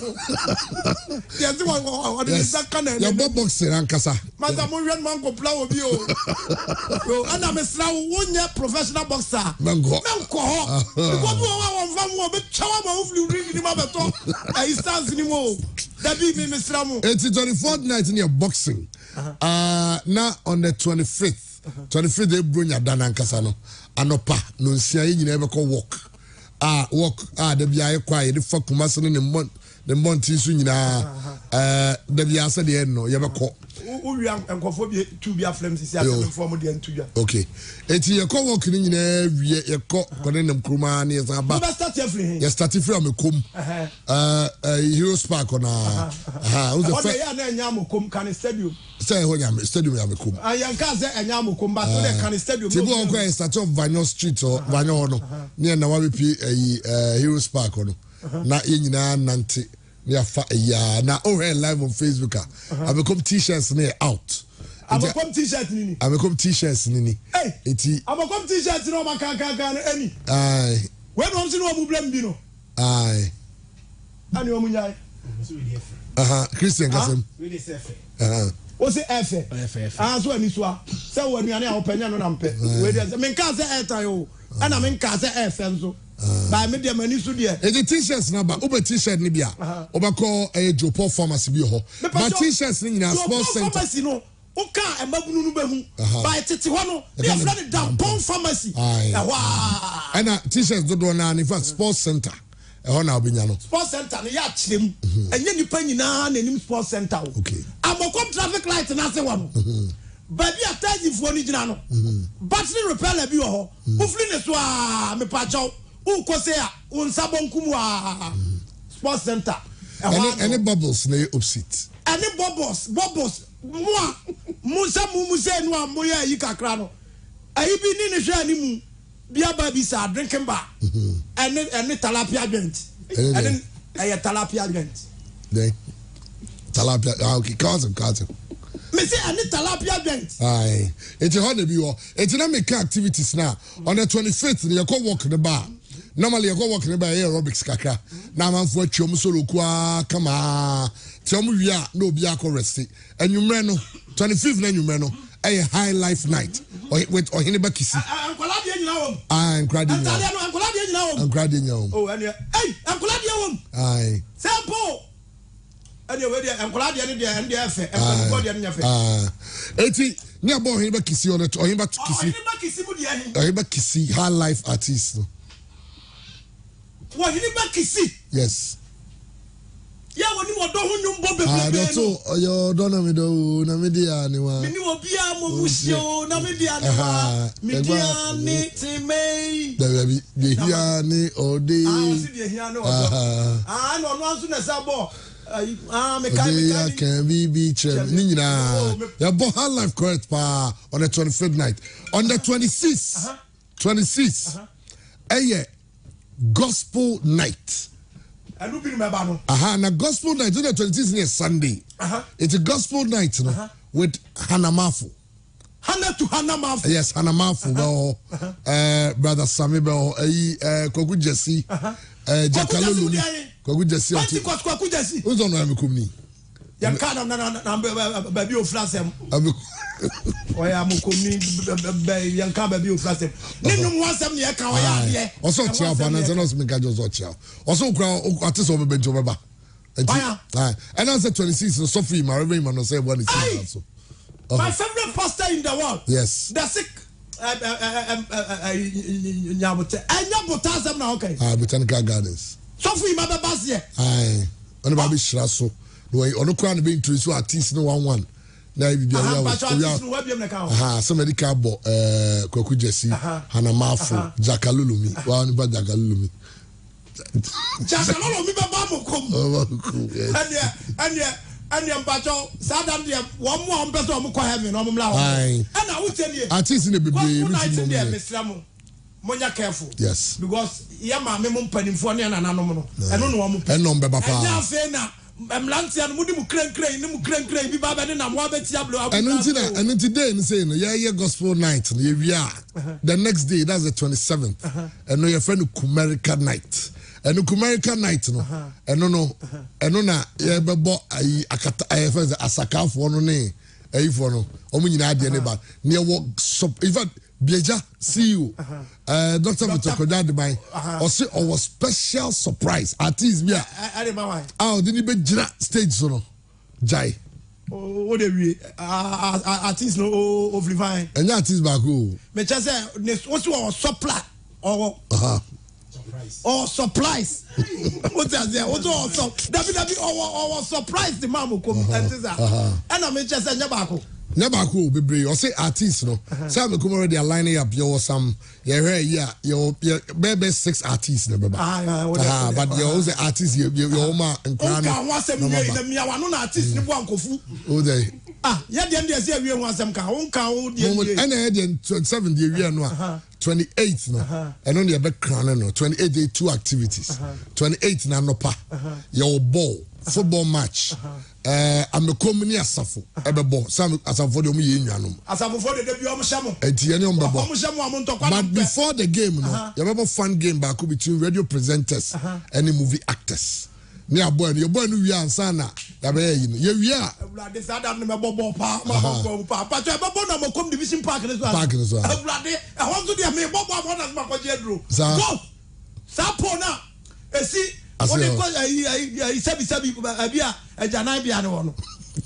Ye se wo o de zakka na. Ya boxing ankasa. Masa mo hwen man ko pla obi o. Yo ana me sra wo nya professional boxer. Mengo. Menko ho. Ko do wa won fam wo be chawa ma wo fli ring ni ma beto. Ai stance ni mo. Da bi me sra mo. It's the twenty-fourth night in your boxing. Uh-huh. Uh now on the twenty-fifth. Uh-huh. twenty-fifth they bring your dana nkasa no. Anopa no nsia yi nyina be ko walk. Ah walk ah da bia ye kwa ye de fa kumase no ne mon the month so nyina eh da bia se de no ye be ko. Who we are enkofo bi two bia flames isi atem form de ntudwa. Okay. Eti ye ko walk ni nyina wie ye ko ko ne nam kruma na ye san ba. You start free. You start free am kom. Eh eh Heroes Park na. Aha. Who the first? Okay, na nyam kom kan stadium. Say ho nyam stadium yam kom. Ah yanka say enyam kom ba so de kan stadium. Tibo ko e start of Vanyo Street or Vanyo no. Ne na wa be pi eh Heroes Park no. Na ye nyina nante me afa ya na oh live on Facebook ah I become t-shirts near out I become t-shirts nini I become t-shirts nini hey eti I become t-shirts no man kan kan kan any aye when one see no mu blame bi no aye ani o mu nyai aha Christian kasem we dey safe aha o se efe efe ah so ani so a se wo anuane a wo panya no na mpe we dey me kan se airtime o ana me kan se efe nso by me dem ani so de e t-shirts na ba oba t-shirt ni bia oba call e Jopo pharmacy bi ho but t-shirts ni nyina sports center pharmacy no o ka e mabunu nu behu by tete ho no dey friend Dampon pharmacy eh wa ana t-shirts do do na in fact sports center e ho na obinya no sports center ne ya kyerem enye nipa nyina na nim sports center o okay amokom traffic light na se wo no baby ataji fo ni gina no battery repair bi wo ho ufli ne so a me pa chaw u ko se a un sabonkumu a sports center any any bubbles na opposite any bubbles bubbles mo musa mu musa nu a mo ya yi kakra no ayi bi ni ne hwe ani mu bia ba bi sa drinking bar any any tilapia joint any ay tilapia joint then tilapia okay cause cause me say any tilapia joint aye it's a holiday bi wo it's na make activities now on the twenty-fifth you go walk the bar normally you go walk the bar aerobics kakra na manfo atwom solo kwa kama ti omu wi a na obi akọ rest enwumre no twenty-fifth na enwumre no a high life night with ohini bakisi ankola de nyina wom ah ankola de nyina no ankola de nyina wom ankola de nyina wom oh ene eh ankola de wom ai sample ene we de ankola de ne de ende efe efe ko de nya fe ah eti ni abo ohini bakisi on it ohini bakisi ohini bakisi mu de ahi ohini bakisi high life artist no ohini bakisi yes ya woni wodo ho nyum bo bebe ah that's all yo do na me do na me dia ni wa ni obi a mo musio na me dia ni wa me dia ni timei da bi de hia ni ode ah o si de hia no ah no no anso na sabo ah me kai me kai can be be chem ni nyina ya bo high life correct pa on the twenty-fifth night on the twenty-sixth twenty-sixth eh gospel night anu bi me ba no aha na gospel night on the twenty-sixth is Sunday aha it's a gospel night no with Hanamafu Hana to Hanamafu yes Hanamafu well uh brother Sammy bell eh Kogu Jesse eh Jakalulu Kogu Jesse ati Kogu Jesse who's on am kumni ya kana na na ba bi o flasem oya mo komni ya kan ba bi o flasem ninu wasem ne ya kan oya de also chia pa na no me gajo so chia also kra ati so be benjo beba ah and on the twenty-sixth so Sophie my reverend man say one is so my favorite pastor in the world yes the sick nyabote nyabote asem na okay ah Botanical Gardens Sophie ma be basie ai ono ba be shira so no ono kra no be introduce artist no one one na bibia ya aha so medical bo eh Kogu Jesse Hanamafu Jakalulumi wa ni ba Jakalulumi Jakalulumi be ba mo kom oh cool yes ania ania ania mpacho sadan de wo mo on person mo ko heaven no mo mla ho ana wo tenie artist ne bebre bi ti mo mo monya careful yes because ya ma me mo mpanimfo ne na nanom no eno no mo pe eno mbeba pa anya fe na mlantia no mudi mu krenkren ni mu krenkren bi ba be na mo abeti ablo eno nti na eno nti day ni say no yeah yeah gospel night no ye wia the next day that's the twenty-seventh eno ye friend Kumerica night eno Kumerica night no eno no eno na ye bebo ayi akata ayi fe asakafo no ne ayi fo no omu nyina ade ne ba ne wo even Bieja see you uh Doctor Mitokoja Debai or say our special surprise artist bia ah didn't be jira stage so no jai o de wi artist no o fine enya artist back o me cha say what was supply or aha surprise oh surprise what is there what was w w or surprise the man come entiza and I me cha say nya back never cool be or say artists no some come already aligning up your some yeah yeah your baby six artists no baba ah but you also artists you you ma nkran no one say me na me wa no na artist ni bo ankofu o dey ah ya de dey say wie ho asem ka won ka o dey and e dey twenty-seven dey wie no twenty-eight no and on the back crown no twenty-eight day two activities twenty-eight na no pa your ball football match. Uh, I'm a community asafo. Ebebo. Some asafo de omu ye nyanom. Asafo for the debut omu shamo. Enti ene ombebo. Omu shamo amunto kwa. But before the game, no, you have a fun game back between radio presenters and the movie actors. Ni aboy ni boy no wi ansa na ya be yi no ye wi a Ewurade sada no me bobo pa ma bobo pa pa to e bobo na mo kom division park ne so park ne so Ewurade e ho so de me bobo abo na ma kwaje aduro go sa po na esi oni ko ayi ayi sabi sabi abi a ajanan bia ne wo no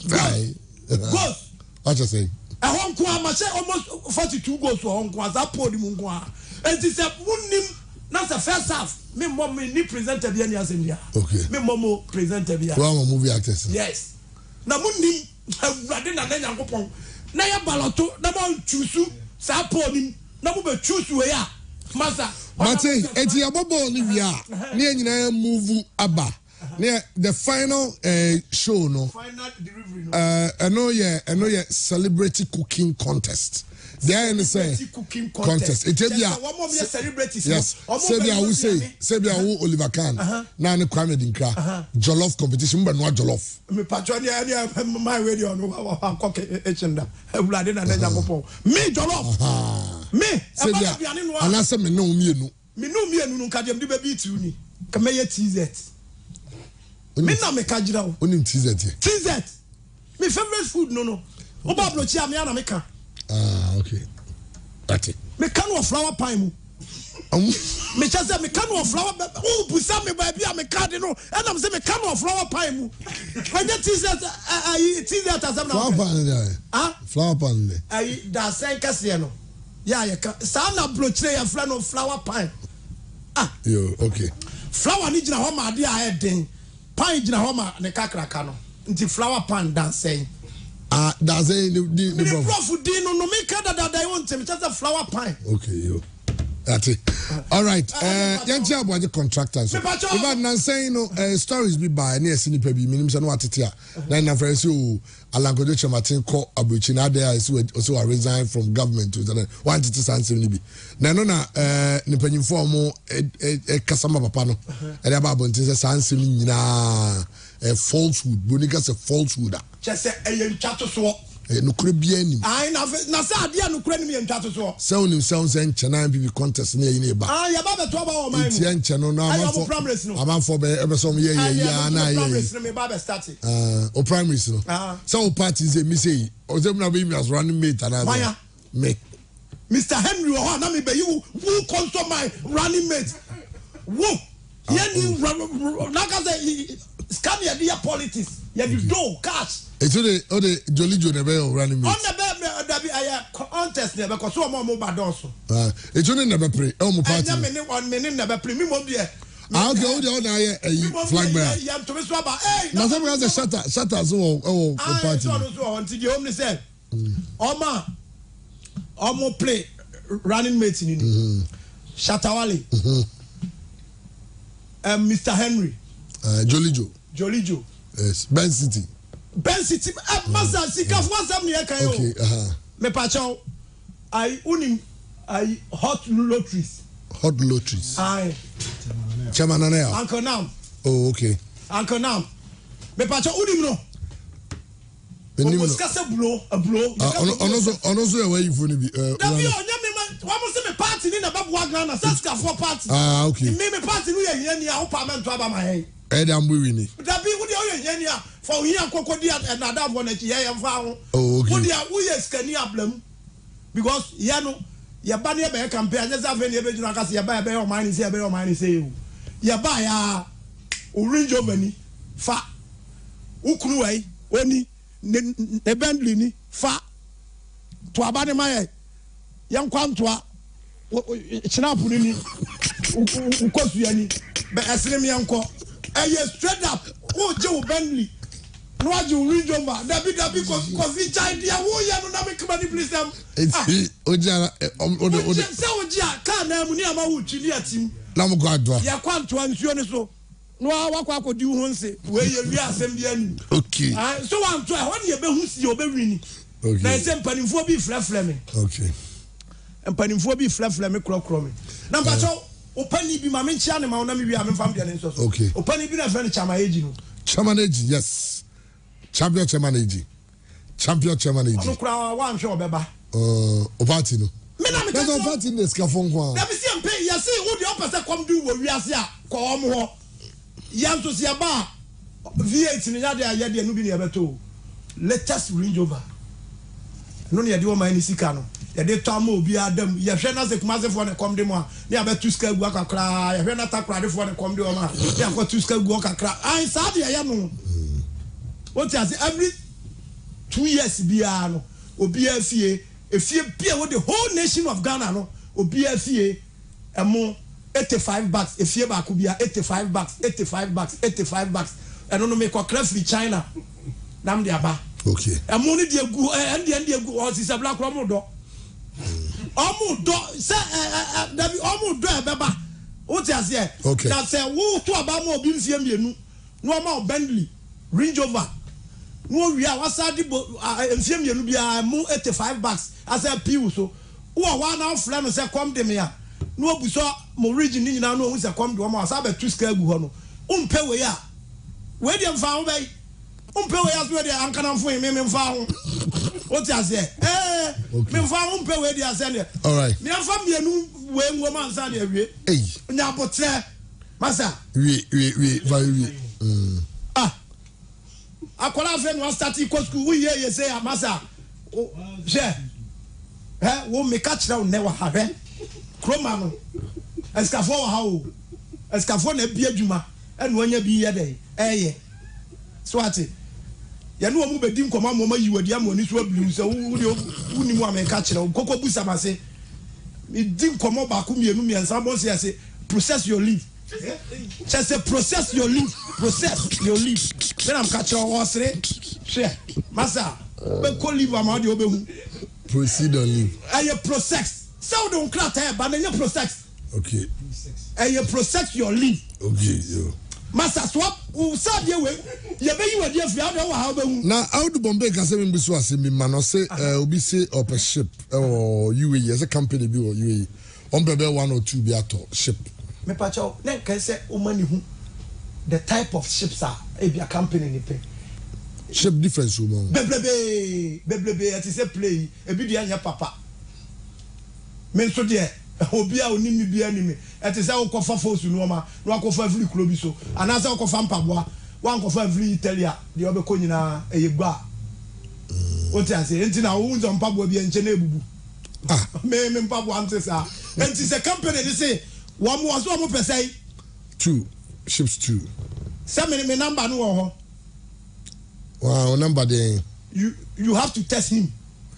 go what you say e ho nko ama se almost forty-two goals ho nko za po di mu nko a enti se wonnim na se first half me mom me ni presenter bia ni asembia okay me mom presenter bia one more movie actors yes na munni Ewurade na na Nyankopon na ya baloto na mo choose sa poni na mo be choose we ya masa Mate eti abobo ni wi a na nyina move aba na the final uh, show no final delivery no uh eno ye eno ye celebrity cooking contest. There in the say cooking contest. It be a yes. Say be a who say say be a who Oliver Kahn. Na ne Kwame Dinkra. Jollof competition but no jollof. Me patron ya my radio no akok echenda. Ewurade na na Nyankopon. Me jollof. Me say be a anase me no mienu. Me no mienu no kadem de be ti uni. Ka me ye T Z. Me na me ka gira wo. Onim T Z. T Z. Me favorite food no no. Oba blochi am ya na me ka. Ah, okay. That's it. Me can of flower pie mu. Um, me just say me can of flower. Oh, busa me baby, me card no. And I'm say me can of flower pie mu. When you tease that, I tease that as I'm flower pan there. Ah, flower pan there. I da sen kase no. Yeah, you can. Sana bloche ya flower no flower pie. Ah, yo, okay. Flower ni jina homa adi a den. Pie jina homa ne kakraka no. Nti flower pan dan sen. Ah, that's a the the the prof dino no make that that I want him just a flower pie. Okay, yo. That's it. All right. Uh, young child was a contractor. So, if I'm saying no stories be by near Sini Pebi, minimum and what it here. Then I friends you Alango de Martin call Abuchina there is also a resign from government to the one to Sansi Nibi. Nanona, uh, Nipen informo a Casama Papano, and about Bontis Sansi Nina. A falsehood, Bonica's a falsehood. Just say a chatter swap. No could be any. I know, Nasadia, no credit me and chatter swap. Sound him sounds and China people contest near in a bar. Ah, you're about to talk my young channel now. I'm for promise. No, I'm for ever some year, yeah, and I started. Uh, or primary. So parties, a missy, or them not being as running mate and I make Mister Henry or Nami, but you who consult my running mate. Whoa, yeah, like I say. Scam your dear politics. You have do cash. It's only only Jolly Joe never running me. On the bed, there be a contest never because so more mobile also. Ah, it's only never pray. Oh, my party. I mean, one minute never pray. Me mobile. I'll go down there. A flag bearer. You have to be swab. Hey, now somebody has a shutter. Shutter. So, oh, party. I don't know until you only say, Oma, Omo play running mate in Shatawali. Um, Mister Henry. Uh, Jolly Joe. Jolly Joe. Yes. Ben City. Ben City. Eh, Masa Sika Fwasa mi eka yo. Okay. Uh-huh. Me pacho. I unim. I hot lotteries. Hot lotteries. Aye. Chairman Anel. Uncle Nam. Oh, okay. Uncle Nam. Me pacho unim no. Benim no. Oskase blow a blow. Ah, ono so ono so where you for ni bi. Eh. Dabi o nyame man. Wa mo se me party ni na babu agna na Saska for party. Ah, okay. Me me party no ye yen ni a wo parliament to aba ma hen. Ede ambu wini. Dabi wo de o ye yen ni a for wi akoko di na da for na chi ye yen fa ho. Oh, okay. Wo de wo ye skani ablam. Because ye no ye ba ne be campaign anya za fe ne be juna ka se ye ba ye be o man ni se ye be o man ni se ye. Ye ba ya o rinjo mani fa. Ukunu wai oni ne Bentley ni fa to aba ne ma ye yan kwantoa chinapu ni ukosu yani be esre mi yanko eye straight up wo je wo Bentley no aje wo rinjo ma dabi dabi ko coffee chai dia wo ya no na me come ni please am eti oja o de o de se oji a ka na mu ni ama wo twi ni atim na mo kwantoa ya kwantoa nsuo ni so no wakwa akodi ho nse we ye wi asem bia ni okay ah so wan to e ho ne be hu si obe ni okay na se mpanimfo bi frefre me okay mpanimfo bi frefre me krokro me na mpacho opani bi ma me nchia ne ma na me wi am fam dia ne nso so okay opani bi na fe ne chama eji no Chairman A G, yes. Champion Chairman A G. Champion Chairman A G. No kura wan hwe obeba. Uh, Opati no. Me na me ka. That's Opati in the scaffold kwa. Na me see mpe ya say wo de opese kom du wo wiase a ko omo ho. Ya nso se ba V eight ni ya de aye de no bi na yebeto. Latest Range Rover. No ne yede wo man ni sika no. Yede to ama obi adam. Ye hwe na se kumase fo ne kom de mo a. Ne abetu ska gu akakra. Ye hwe na takra de fo ne kom de o ma. Ne akotu ska gu akakra. Ai sa de ya no. What you say every two years biya no obi afie efie bia wo the whole nation of Ghana no obi afie emo eighty-five bucks efie ba ko bia eighty-five bucks eighty-five bucks eighty-five bucks eno no make craft free China nam de aba okay emo ni de egu en de en de egu o si se black ro mo do omo do se da bi omo do e beba what you say okay na se wo to aba mo obi mfie mienu no ma Bentley Range Rover no we are wasadi mfie mienu bia mu eighty-five bucks as a piu so wo wa na ofle no se kom de me a no obuso mo region ni nyina no hu se kom de o ma asa ba tu ska gu ho no umpe we a we de mfa ho bai umpe we a so de ankana mfo me me mfa ho o ti ase eh me mfa ho umpe we de ase ne all right me mfa mienu we nwo ma nsa de awie eh nya botre masa we we we very mm ah akola fe no start ko school we ye say amasa je eh wo me ka kira ne wa ha he kroma no eskafo wa ha o eskafo na bi adwuma ene onya bi ye dey eye so ati ye no mu bedi nkoma mo ma yiwadi am oni so ablu so wo de woni mu ameka kira kokko busa mase mi di nkoma ba ko mienu mi ansa bo se ase process your leave just say process your leave process your leave then I'm catch your horse share massa be ko leave am de obehu proceed on leave aye process so don't clat e ba na process okay aye process your leave okay yo massa swap u sabe we ye be yi wadi afia de wa ha obehu na Audu Bombay ka se me biso ase mi ma no se obi se op ship or U A E as a company bi or U A E on bebe one or two bi ato ship me pacho na kan say o mani hu the type of ships are e be a company ni pe ship difference o mo beblebe beblebe ati say play e bi dia nya papa me so de obi a oni mi bia ni me ati say o kofa fosu no ma no akofa free kuro bi so ana say o kofa mpaboa wan kofa free Italia de obe ko nyina eyegba o ti ase enti na wo nzo mpaboa bi enche na ebubu ah me me mpaboa ante sa enti say company ni say one more so mo pese two ships two say me me number no ho wow number there you you have to test him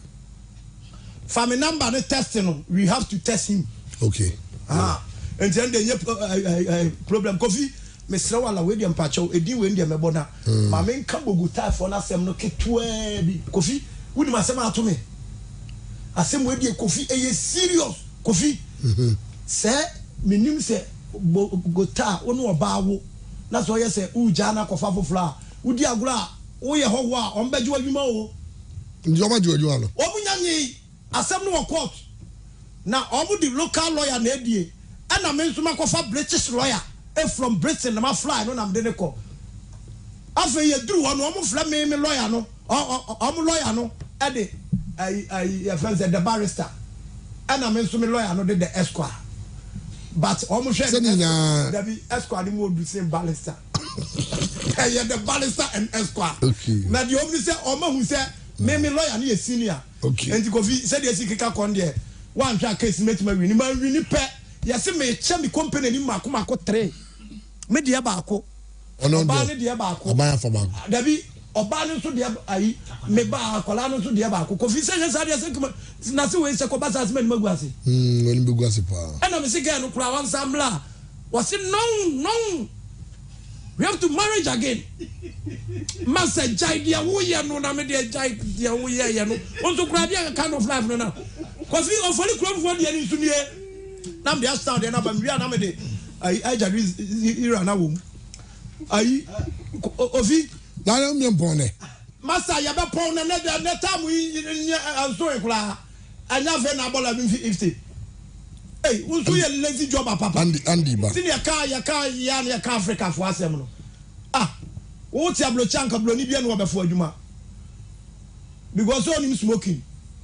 for me number no testing no we have to test him okay ah and then the problem coffee me sra wala we dem pacho edin we ndem ebo na ma me nka boguta for na sem no ketua bi coffee wudi ma sem ato me asem we die coffee e serious coffee mhm say minim se gota wonu oba wo na so ye se uja na kofa fofla udi agura wo ye ho wo a ombeju adwuma o ndi oba ju adwuma no omunya nyi asem no court na omu di local lawyer na edie ana me nsuma kofa British lawyer e from Britain na ma fly no na mde ne ko afa ye duru wo no omu fla me me lawyer no omu lawyer no e de ai ai ye friends the barrister ana me nsuma lawyer no de the esquire but almost there be esquire the more same barrister yeah the barrister and esquire okay na the only say omo who say me me lawyer ni senior okay and go say the sikika kon there one try case make me win ma win pe yes me che me company ni mako mako three me dia ba ko ono ba ni dia ba ko ba fa ba da bi oba ni so dia ayi me ba akola no so dia ba ko kofi say say dia say na se we say ko ba sa me magu ase mm oni magu ase pa and I'm say no kura wan samla was it no no we have to marriage again massa jai dia wo ye no na me dia jai dia wo ye ye no on so kura dia kind of life no na cause we ofori kura for dia ni sunie na me dia start dia na ba me na me de ai ai jadi ira na wo ai ofi na na me mpone massa ya be pon na na na time yi anso e kura anya fe na bola me fifty hey unso ye lazy job papa andi andi ba sini ya ka ya ka ya ya ka Africa for asem no ah wo ti abrocha nka bloni bia no obefo adwuma because onim smoking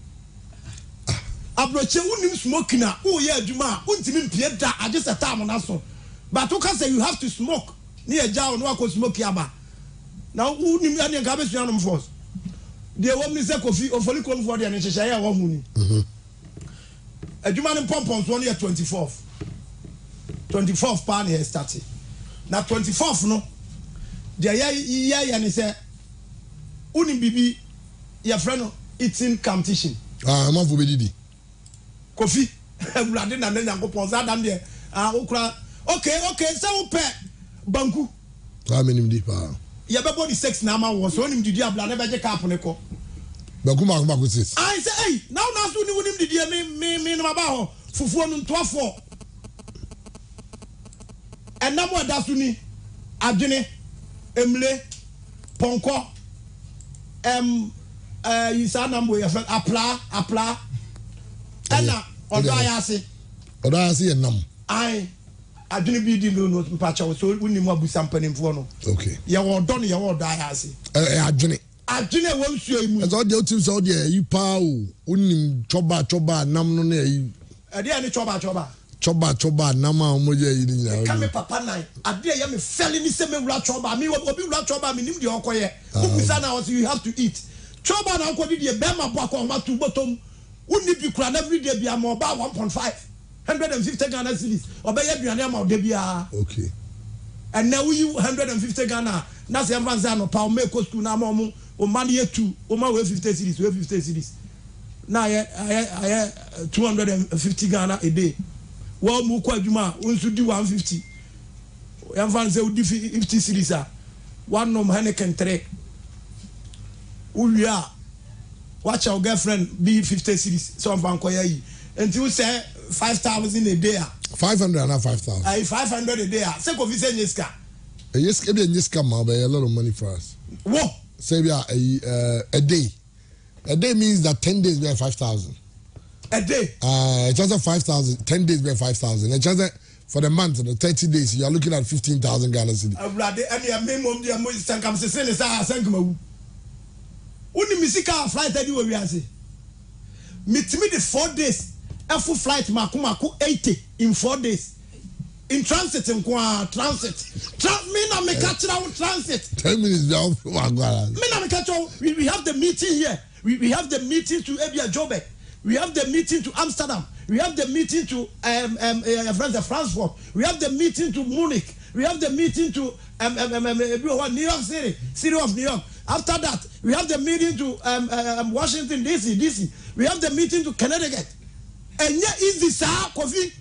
abrocha unim smoking na wo ye adwuma untimi mpie da age se time na so but you can say you have to smoke ni eja no akọ smoke aba na unim ane nka be suanom force de wo mi se kofi ofoli kom for de ne hyehyɛ ya wo hu ni mhm adwuma ne pompons one year twenty-fourth twenty-fourth pa na start na twenty-fourth no de ya ya ya ne se unim bibi ya friend eating competition ah ma fo be didi kofi awurade na na Nyankopon za dam de ah okura okay okay se wo pe banku ah menim di pa ya be body sex na ma wo so onim didi abla na be je cap ne ko banku ma ma ko sis I say hey now na so ni wonim didi me me me na ba ho fufuo no ntwafo enam oda so ni adwene emle ponko em eh isa nambo ya apla apla ana odo ayase odo ayase enam ai adwene bi di no no mpacha so wonim abusa mpanimfo no okay ya wodo no ya wodo ayase eh adwene adwene wo nsuo imu so de otim so de yi pa o wonim choba choba nam no na yi ade ani choba choba choba choba nam a mo je yi ni ya kame papa nine ade ya me feli ni se me wura choba mi obi wura choba mi nim de okoye busa na what you have to eat choba na ko di de be ma bo akọ ma tu botom woni bi kura na every day bi am oba one point five one hundred fifty Ghana cedis obey aduane am de bia okay and now you one hundred fifty Ghana na se mfanza no pa o make school na ma o o man ye two o ma we fifty cedis we fifty cedis na ye aye two hundred fifty Ghana a day wa mu kwa adwuma unsu di one fifty ya mfanza o di fifty cedis a one nom Heineken three uwia watch your girlfriend be fifty cedis so mfan koya yi until say five thousand a day five hundred and five thousand ai five hundred a day say ko fi say nyeska e yes e be nyeska ma be a lot of money for us wo say be a a day a day means that ten days we have five thousand a day uh it's just five thousand ten days we have five thousand and just for the month the thirty days you are looking at fifteen thousand Ghana cedis abrade ani a minimum dia mo sankam se se ne sa sankam wu uni misika flight adi we wiase mitimi the four days every flight makumako eighty in four days in transit in kwa transit Trans me na me catch transit ten minutes down me na me catch we, we have the meeting here we, we have the meeting to Abia Joburg we have the meeting to Amsterdam we have the meeting to um um uh, France Frankfurt we have the meeting to Munich we have the meeting to um, um, um, um New York City city of New York after that we have the meeting to um, um Washington D C D C we have the meeting to Connecticut and yeah easy sir coffee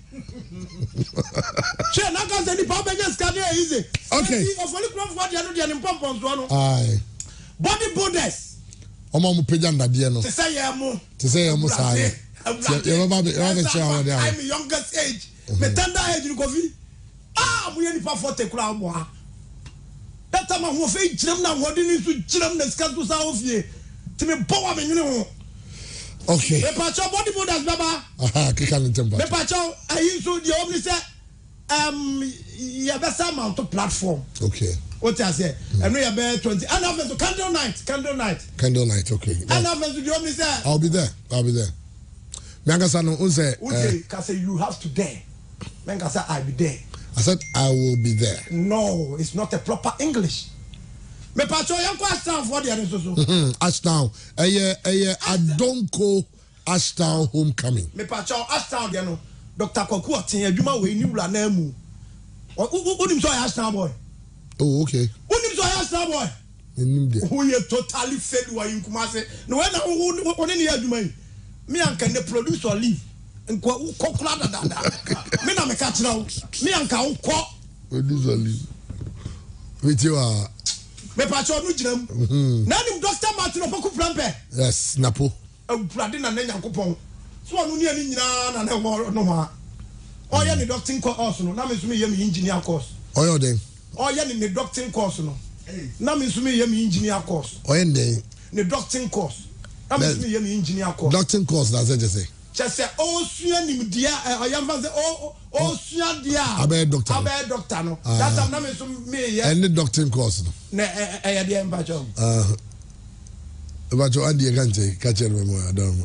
che na ka se ni pa be just can easy okay of only come for the no dey pom pom so no aye body builders omo mo pejam da de no to say ya mo to say ya mo say you ba be ba be chawo there I'm youngest age me tender age ni coffee ah mo ye ni pa forty kura mo ha beta ma ho fe giram na ho de ni su giram na ska to sa ofie ti me bo wa me nyune ho okay me pacho body builders baba aha ke kan temper me pacho ayi so de omni say um ya be some mount platform okay what I say and we be twenty and have to candle night candle night candle night okay and have to de omni say I'll be there I'll be there me angasa no unse okay ka say you have to there me angasa I be there I said I will be there no it's not a proper English me pacho yan kwa stand for there so so Ashtown eye eye Adonko Ashtown homecoming me pacho Ashtown there no Doctor Kwaku otin adwuma we ni wura na mu onim so Ashtown boy oh okay onim so Ashtown boy enim there who you totally failed wa in Kumase no when na oni ni adwuma yi me anka ne producer leave nko kokura da da me na me ka kira wo me anka wo ko producer leave with you are me pacho no ginam na nim Doctor Martin Opoku Plampe yes napo awurade na na Nyankopon so onu ni ani nyina na na no ha o ye ni doctoring course no na me so me ye me engineer course o yo den o ye ni doctoring course no na me so me ye me engineer course o ye den ni doctoring course na me so me ye me engineer course doctoring course na say just say Chese o sua nimdia o yamfa say o o sua dia abe doctor abe doctor no that time na me so me ye any doctor course no na e ye dia mba cho ah ba cho andi e kanje ka chere me mo adon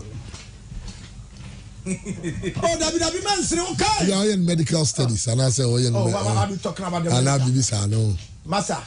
oh dabi dabi man sire o kai yeah in medical studies and I say oh yeah oh what are you talking about them and I be say no massa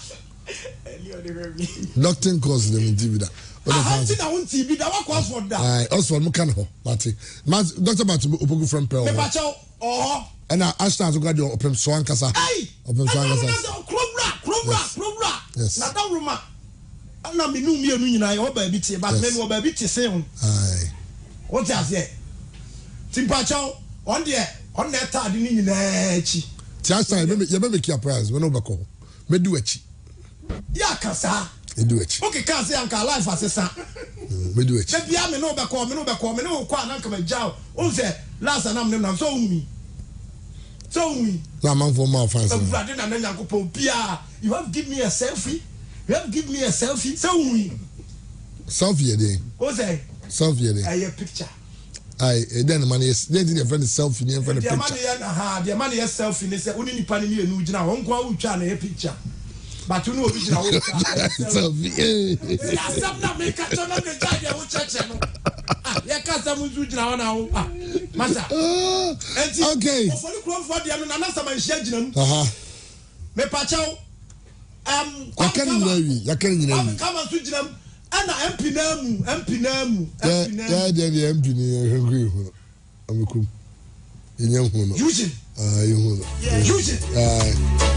doctor course dem T V da I think I want T V. That was for that. Aye, also mo kan ho, Mati. Mas Doctor Matu opogu from Pearl. Me pacho, oh. And I Ashton to go the opem so ankasa. Hey. Opem so ankasa. Krobra, krobra, krobra. Yes. Na da ruma. Ana me nu mi enu nyina ye oba bi tie, but me no oba bi tie se ho. Aye. What you say? Timpacho, on there, on that tad ni nyina echi. Ti Ashton, you be make your prize, we no be ko. Me do echi. Ya kasa. Me do echi. Okay, can say anka life asesa. Me do echi. Me bia me no be ko, me no be ko, me no ko anka me jaw. O say last anam nem na so umi. So umi. Na man for my fans. Brother na Nyankopon bia, you have give me a selfie. You have give me a selfie. So umi. Selfie dey. O say selfie dey. Aye picture. Aye, then man is then the friend selfie, the friend picture. The man here na ha, the man here selfie, they say oni nipa ni me enu gina, won kwa utwa na picture. But you know we gina wo selfie. Ya sam na me ka to na de ja wo cheche no. Ah, ya ka sam zu gina wo na wo. Ah, masa. Okay. For the crowd for the no na sam anhia gina mu. Aha. Me pa chao. Um, ya kan nyina wi, ya kan nyina wi. Kama su gina mu. Ana M P na mu, M P na mu, M P na mu. Ya ya de M P ni hungry hu. Amekum. Yenya hu no. Eugene. Ah, you hu no. Eugene. Ah.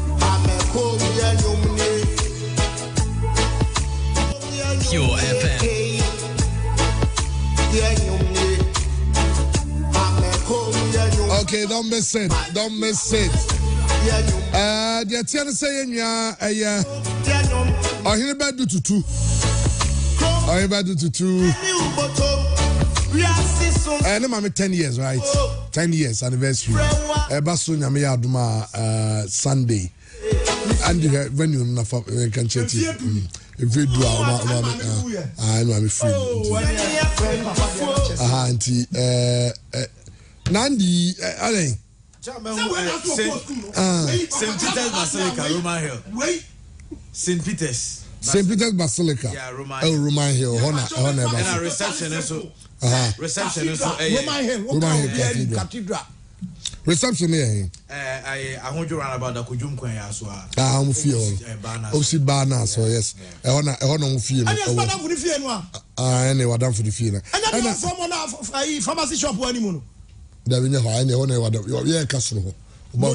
Pure F M. Okay, don't miss it. Don't miss it. Uh, the Atiana saying ya, eh, oh, he never do tutu. Oh, he never do tutu. And I'm ten years, right? Ten years anniversary. Eh, basu nyame ya aduma uh Sunday. And the venue na fa can chat it. If you do our I know I'm free. Ah, auntie, uh, Nandi, Alain. Saint Peter's Basilica, Roman Hill. Wait. Saint Peter's. Saint Peter's Basilica. Yeah, Roman. Oh, Roman Hill. Honor, honor. And a reception is so. Uh-huh. Reception is so. Roman Hill. Roman Hill Cathedral. Reception here. Eh, I I want you run about the Kujum Kwen as well. Ah, I'm feel. Obviously, Bana, so yes. I honor, I honor feel. And yes, madam for the fee no. Ah, any madam for the fee. And that from one pharmacy shop one anymore. There we know any honor what yeah castle. No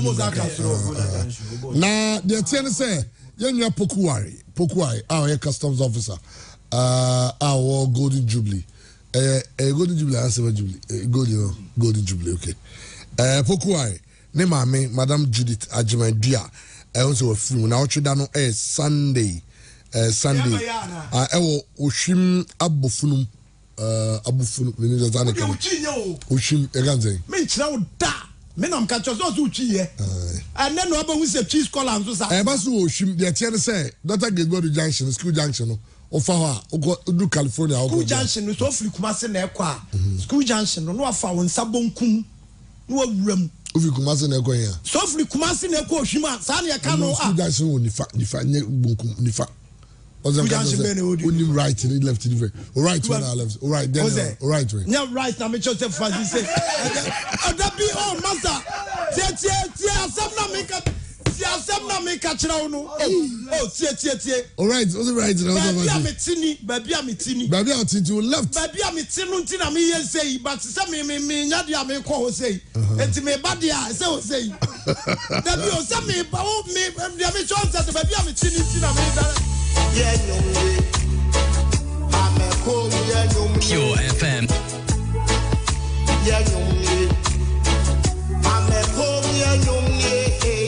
na the ten say yenya Pokuwari, Pokuwari, our customs officer. Uh our Golden Jubilee. Eh uh, Golden Jubilee and Silver Jubilee. Uh, Golden Golden Jubilee, okay. Uh, Pokuwari, ne mame, Madam Judith Ajimandia, I also a film. Now, Chidano is Sunday, uh, Sunday. I will Ushim Abufunum, uh, Abufunum, Minizan, Ushim, Eganze. Mench now da, Menam catches those who cheer. And then Robert was a cheese collar. I must Ushim, the Tiana say, Doctor get go to junction, school junction, or Fawa, or go to California, school junction, with awfully Kumasin Equa, school junction, no found Sabon Kum. No room. Ufi Kumasi na kwa ya. So ufi Kumasi na kwa shima. Sani ya kano ah. School junction wo nifa nifa nye bunkum nifa. School junction bene odi. Only right and left to the right one left. All right then. All right way. Yeah right na me just say fancy say. That be oh master. Tie tie tie asem na me ka tie asem na me ka kira no. Oh tie tie tie. All right, all right na. Baby ametini, baby ametini. Baby ametini to left. Baby ametini nti na me ye say but say me me me nya dia me ko ho say. Enti me ba dia say ho say. That be o say me ba o me dia me chance say baby ametini nti na me da. Yeah nyomwe. Ameko yeah nyomwe. Pure F M. Yeah nyomwe. Ameko yeah nyomwe.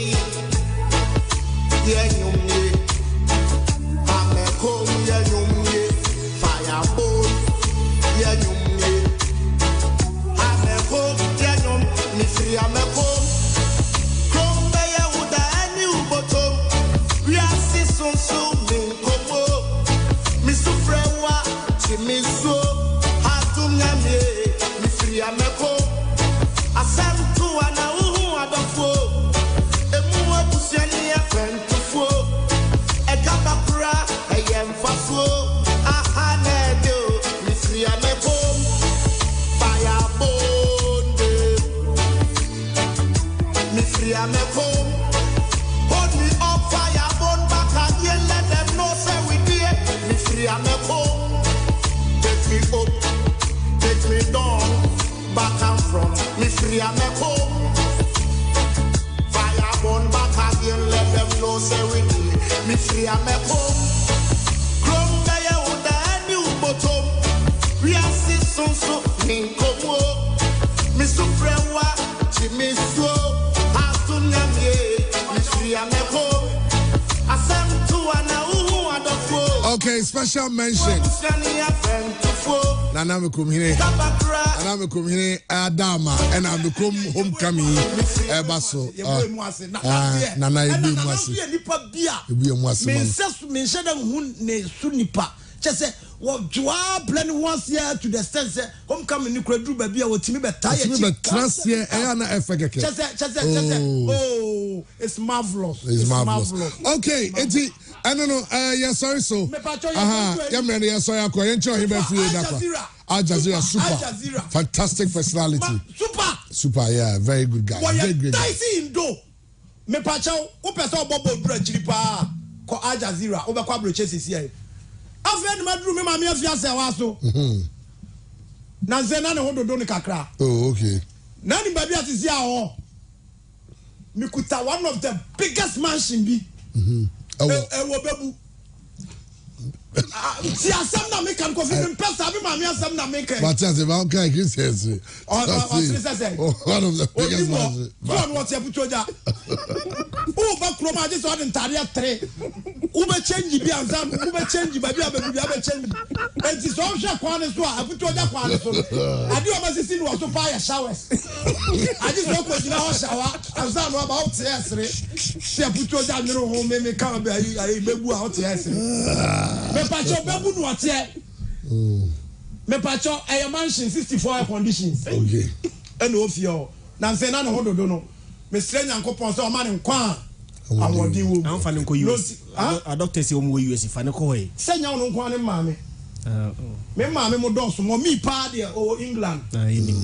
Yeah nyomwe. Ameko yeah nyomwe. Fireball. Yeah nyomwe. Ameko yeah nyomwe. Mi free ameko. Krombe ya uda ani uboto. We are season so me komo. Mi sufrewa. Mi so. Hatum nyame. Mi free ameko. free and make home. Fire burn back again, let them know say we do. Me free and make home. Grown by a wood and new bottom. We are season so in como. Me supreme wa, Jimmy so. Aston Yamie, me free and make home. Asem to an who are the foe. Okay, special mention. Nana me come here. Nana me come here. Adama and I become homecoming. Ebaso. Nana ibi mwasi. Ibi mwasi. Me says me said hun ne sunipa. Just what joa plan once year to the sense homecoming ni kredru baby a wotimi be tie. Wotimi be trans year e na efegeke. Just just just oh, it's marvelous. It's marvelous. Okay, eti I don't know. Uh, yeah, sorry, so. Aha, yeah, man, yeah, sorry. I'm going to him every day. Al Jazeera, super, fantastic personality. Super, super, yeah, very good guy. Very great. Daisy Indo, me pacha, o person bobo bro chiripa, ko Al Jazeera, o be kwa bro chase here. After the madru me mama afia se wa so. Mhm. Na zena ne hodo do ne kakra. Oh, okay. Na ni baby atisi a ho. Me kuta one of the biggest mansion bi. Mhm. Ewo bebu. Si asem na make am ko fi pesa bi ma me asem na make. But as if I can Christians. One of the biggest ones. John what you put oja. Who ba kroma just one entire three. Who be change bi ansam, who be change ba bi abebu bi abe change. And so hwe kwan so a put oja kwan so. Ade o ma sisi no so fire showers. I just walk with na shower. Ansam no about tesre. Se put oja nyoro ho me me kan be ayi bebu a o tesre. Me pacho bebu no ote. Me pacho a mansion sixty-four air conditions. Okay. And ofio. Na nse na no hododo no. Me stre nyankopon so o ma ne nkwa. Awodi wo. Am fa ne ko U S. A doctor say o mo U S fa ne ko hoye. Se nya no nkwa ne maame. Uh Me maame mo do so mo mi pa de o England. Ah,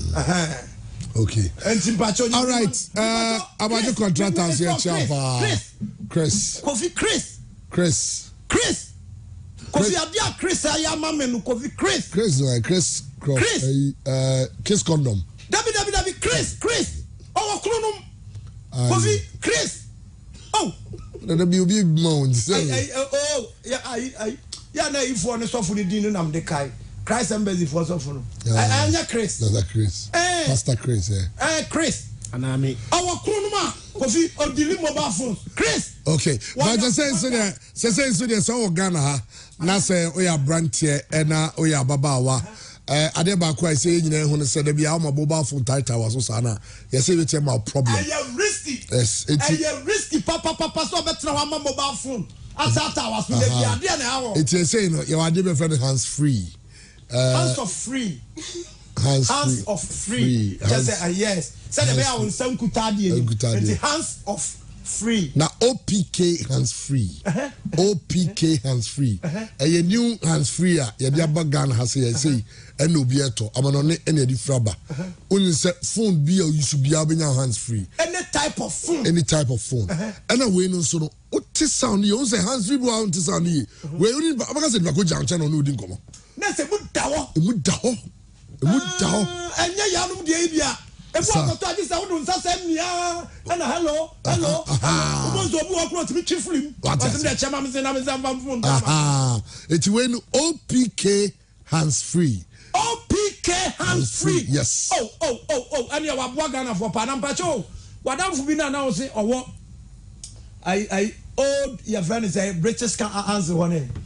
okay. All right. Uh, about the contractors here, Chapa. Chris. Kofi Chris. Chris. Chris. Kofi Adia Chris ayama menu Kofi Chris. Chris no Chris. Chris. Uh, Kiss condom. W W W Chris Chris. Oh, Klunum. Kofi Chris. Oh. The W B mounds. Oh, yeah, I I yeah na if one so for the din na me kai. Christ embassy for so for no. I anya Chris. That's a Chris. Eh. Pastor Chris, eh. Eh Chris. Anami. Our Klunuma Kofi Odili mobile phone. Chris. Okay. But just say so there, say say so there so Ghana ha. Na say oya brand here and na oya babawa. Eh ade ba ko say nyina hu ne say da bia ma mobile phone title was so sana. You say we my problem. I am risky. Yes, I am risky papa papa so betra wa mobile phone. Asata was with the bia na hawo. It is saying your ade be friend hands free. Uh, hands of free. Hands, hands free. of free. free. Just say uh, yes. Say the way I will send kutadi. The hands of free. Now O P K hands free. Uh-huh. O P K hands free. Uh-huh. A new hands free. Ya dia bagan has say and obiato. I'm on any fraba. Only say phone be or you should be having your hands free. Any type of phone. Any type of phone. Uh-huh. And a way no so what this sound you say hands free go to sound here. We only because it go junction on no din come. Na se mu dawo. E mu dawo. E mu dawo. Enya yanum de bia. If you want to talk this, I wouldn't say me. And hello, hello. Who to be across me chiefly? What's the chairman saying? I'm saying I'm from. Ah, it's when O P K hands free. O P K hands free. Yes. Oh, oh, oh, oh. And you are Wagana for Panampacho. What I'm for being announced or what? I, I, old your friend is a British can answer one name.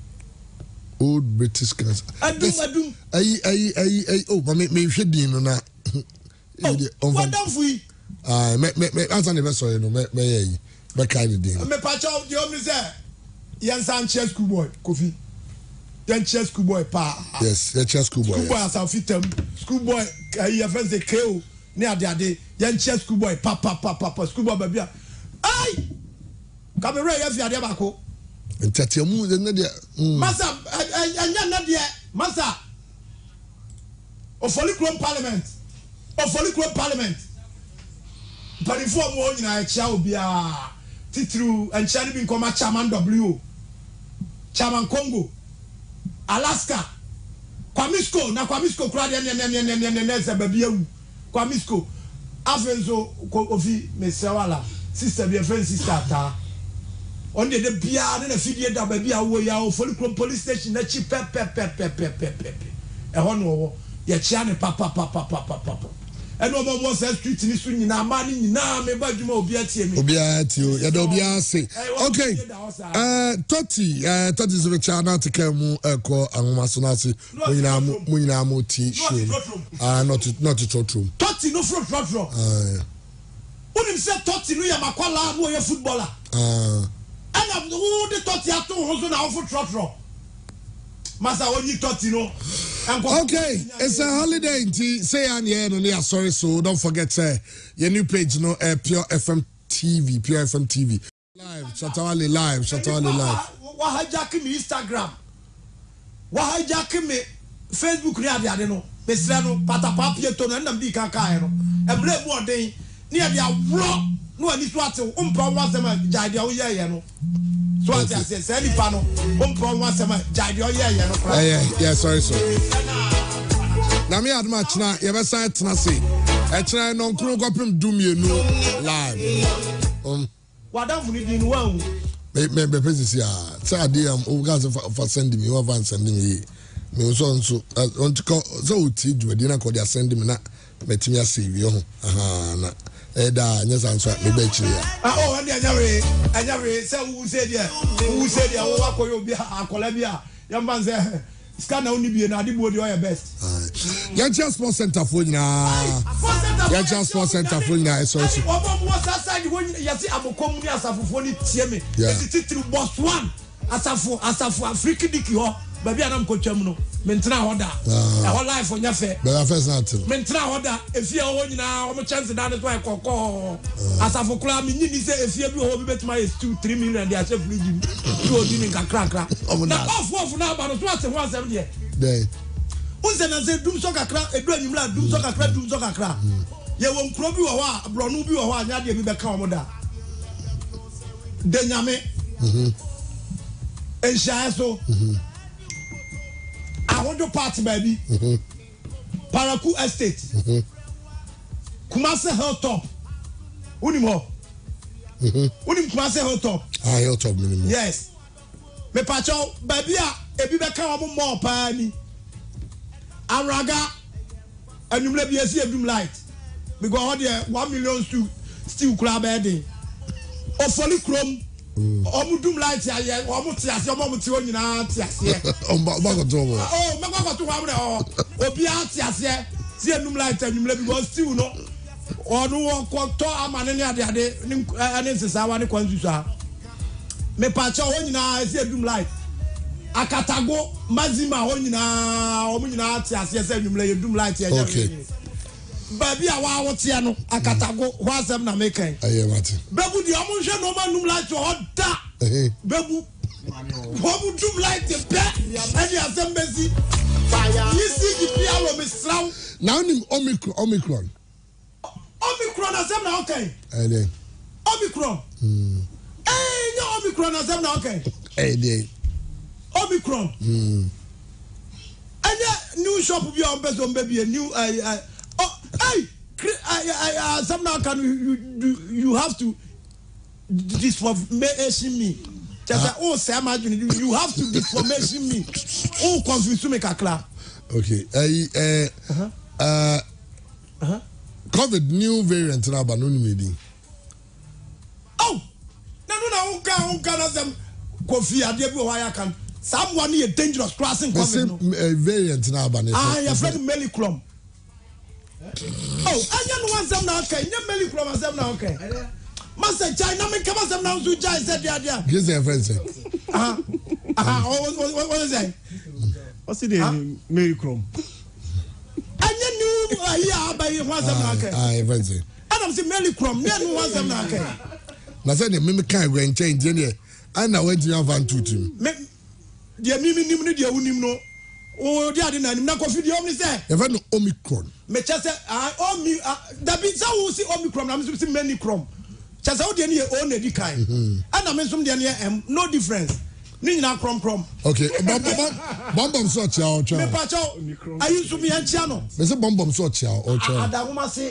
Old British cancer. I do, I do. I, I, I, I, oh, but me, me, should be no na. Oh, what don't we? Ah, me, me, me, as I never saw you, no, me, me, me, kind of thing. Me pacho, the only say, Yan Sanchez schoolboy, Kofi. Yan chess schoolboy, pa. Yes, yan chess schoolboy. Schoolboy as a fitem. Schoolboy, your friends they kill near the day. Yan chess schoolboy, pa, pa, pa, pa, pa, schoolboy, baby. Aye, come here, yes, you are there, Bako. And Tatiamu, the Nadia. Massa, and yan Nadia, Massa. Of Follicrum Parliament. Of Follicrum Parliament. But if one more in a shall be a Titru and Charlie being called Chairman W. Chairman Congo. Alaska. Kwamisco, na Kwamisco, Cradian and Nessa Babiu. Kwamisco. afenso ofi mesewala sister be friend sister ta on de bia na fidie da ba bia wo ya o Folikrom police station na chi pep pep pep pep pep pep e ho no wo ye chia ne papa papa papa papa e no mo mo say street ni so nyina ma ni nyina me ba djuma obi atie mi obi atie ya da obi ase okay eh thirty eh thirty is the channel to come eko anwoma so na se mo nyina mo nyina mo ti show ah not not to true thirty no front front front ah unim say thirty no ya makwala no ye footballer ah and who the thirty ato ho so na ho trot trot masa only thirty no. Okay, it's a holiday. Say and yeah, no, sorry. So don't forget, say uh, your new page, no, uh, Pure F M T V, Pure F M T V, live, Shatawale live, Shatawale live. Why hijacking me Instagram? Why hijacking me Facebook? Ni adi adi no, besra no, pata papi to no, ndam di kaka no. Emble mo den, ni adi awro, no ani swati, umpa wasema jadi awo ye ye no. So I say, say any panel, one problem was some jadi or yeah, yeah, yeah, yeah, sorry, so. Now me had much now, you ever said to say, I try no crew up him do me no live. Um, what don't we need one? Maybe business, yeah. So I did um, oh, guys for sending me, who have sending me. Me so and so, I want to call so teach you, didn't call their sending me not, met me a C V. Aha, Eda, yes, answer me bet you. Oh, and the other, and other, so who said, yeah, who said, yeah, what could you be a Columbia? Young man said, scan only be an adibo, you are best. You're just sports center for now. You're just sports center for now. So, what was outside when you see I'm a community as a phone, Tiemi, yes, it's to boss one as a for as a for African dicky, baby, I'm coaching. Mentra order. A whole life on your fair. But I first not to. Mentra order. If you are now, I'm a chance that is why I call. As a for club, you need to say if you will bet my two, three million, they are self leading. You are doing a crack. Now, off off now, but it's once and once every day. Day. Who's the answer? Doom soccer crack, a drum, doom soccer crack, doom soccer crack. You won't crop you or what? Bronubi or what? Nadia be back on that. Denyame. And Shaso. I want your party, baby. Mm-hmm. Paraku Estate. Mm-hmm. Kumase Hilltop. Unimo. Mm-hmm. Unim Kumase Hilltop. Ah, Hilltop minimum. Yes. Me pacho, baby, a baby beka omo more pani. Araga. And you may be a see a doom light. Because all the one million to still crab heading. Or Folikrom. Omudum light ya ya omuti ase omuti onyina ati ase omba ba to wo oh me kwa to wa mo obi ati ase ti enum light enum because still no onu won ko to amane ne ade ade ane nsesa wa ne kwansusa me pa cha onyina ase edum light akatago mazima onyina omunyina ati ase ase enum le edum light ya ya baby a wa wote no akatago ho asem na mekan aye mate bebu di omo hwe no manum light o da bebu wo dum light the be and the assembly fire you see the piano me straw now nim omicron omicron omicron asem na okay eh dey omicron mm eh no omicron asem na okay eh dey omicron mm and new shop bi on bezo baby a new uh, oh, hey, I, I, I, some now can you, you, you have to disformation me. Just uh, oh, say imagine you have to disformation me. Oh, confuse me, kakla. Okay. Uh, uh, uh, uh-huh. COVID new variant now, but no meeting. Oh, no, no, no, unka, unka, na them coffee. I did why I can. Someone here dangerous crossing. COVID uh, variant now, but ah, your friend Melicrom. Oh, I don't want them now. Okay, you Melly from them now. Okay, Master China, me come as them now. So China said, "Yeah, yeah." Yes, their friends. Ah, ah. What what what is that? What's the Mary Chrome? And you knew I by you want them now. Okay, ah, friends. And I'm saying Melly Chrome. You want them now. Okay. Now say the mimi can't go and change any. I know what you have to do. Me, the mimi ni mimi the unim no. Oh, they are the name. Na coffee the omni say. You have no Omicron. Me just say ah omi that be so we see Omicron. I'm see many chrome. Just how the any own edi kind. And I mean some the any no difference. Ni na chrome chrome. Okay. Bom bom bom bom so chia o chia. Me pa cho. Are you to me and channel? Me say bom bom so chia o chia. Ada woman say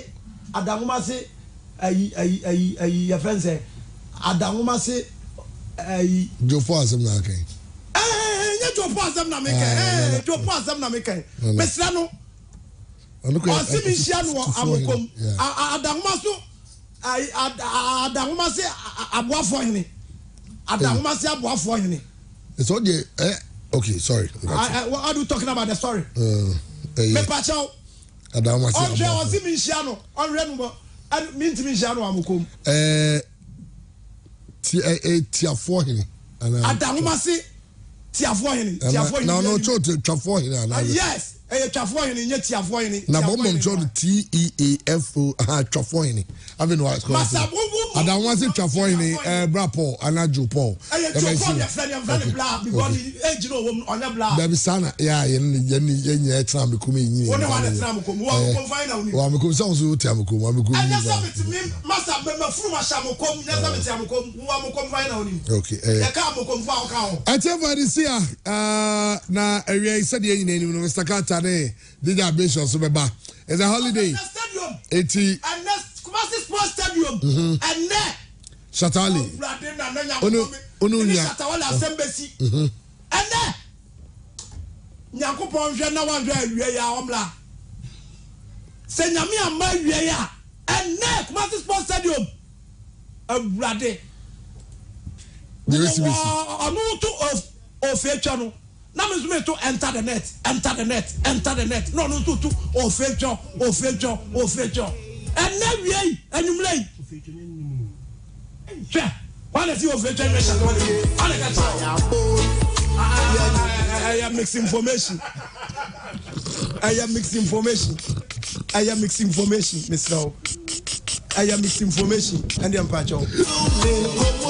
adangoma se ayi ayi ayi ayi your friend say adangoma se ayi Jofo asem na kan eh nye Jofo asem na me kan eh Jofo asem na me kan mesra no ɔsi mi nhyia no amokom adangoma so ayi adangoma se aboafo hene adangoma se aboafo hene it's all the eh okay sorry what are you talking about the story uh me pacho adangoma se ɔhwɛ ɔsi mi nhyia no ɔhwɛ no mo mi ntimi nhyia no amokom eh ti eh tiafo hene adangoma se tiafo hene tiafo hene na no cho tiafo hene ana yes eh tiafo hene nye tiafo hene na bomom cho T E A F O ah tiafo hene have no what's called adangoma se tiafo hene eh bra Paul anajo Paul eh tiafo hene friend and friend bla because age no wom onya bla baby sana yeah yen yen yen yen tra me kom yin woni wa na tra me kom wa kom fine na woni wa me kom so so tra me kom wa me kom anya sabit me masa me mafuru ma sha me kom nya sabit ya me kom wa me kom fine na woni okay eh ya ka me kom fa o ka ho ateva this year uh na area said yen yin no Mister Carter ne Dija Bishop so beba it's a holiday eighty and next Kumasi Sports Stadium and ne Shatali ono ono nya Shatawale asembesi and ne Nyankopon hwe na wan hwe awie ya omla se nyame amma awie ya and ne Kumasi Sports Stadium awurade the recipe onu to of of etwa no na me so me to enter the net enter the net enter the net no no to to of etwa of etwa of etwa and na wie anumlei hwe wala si of etwa me sha wala ka I am mixed information I am mixed information I am mixed information Mister I am mixed information and the ampacho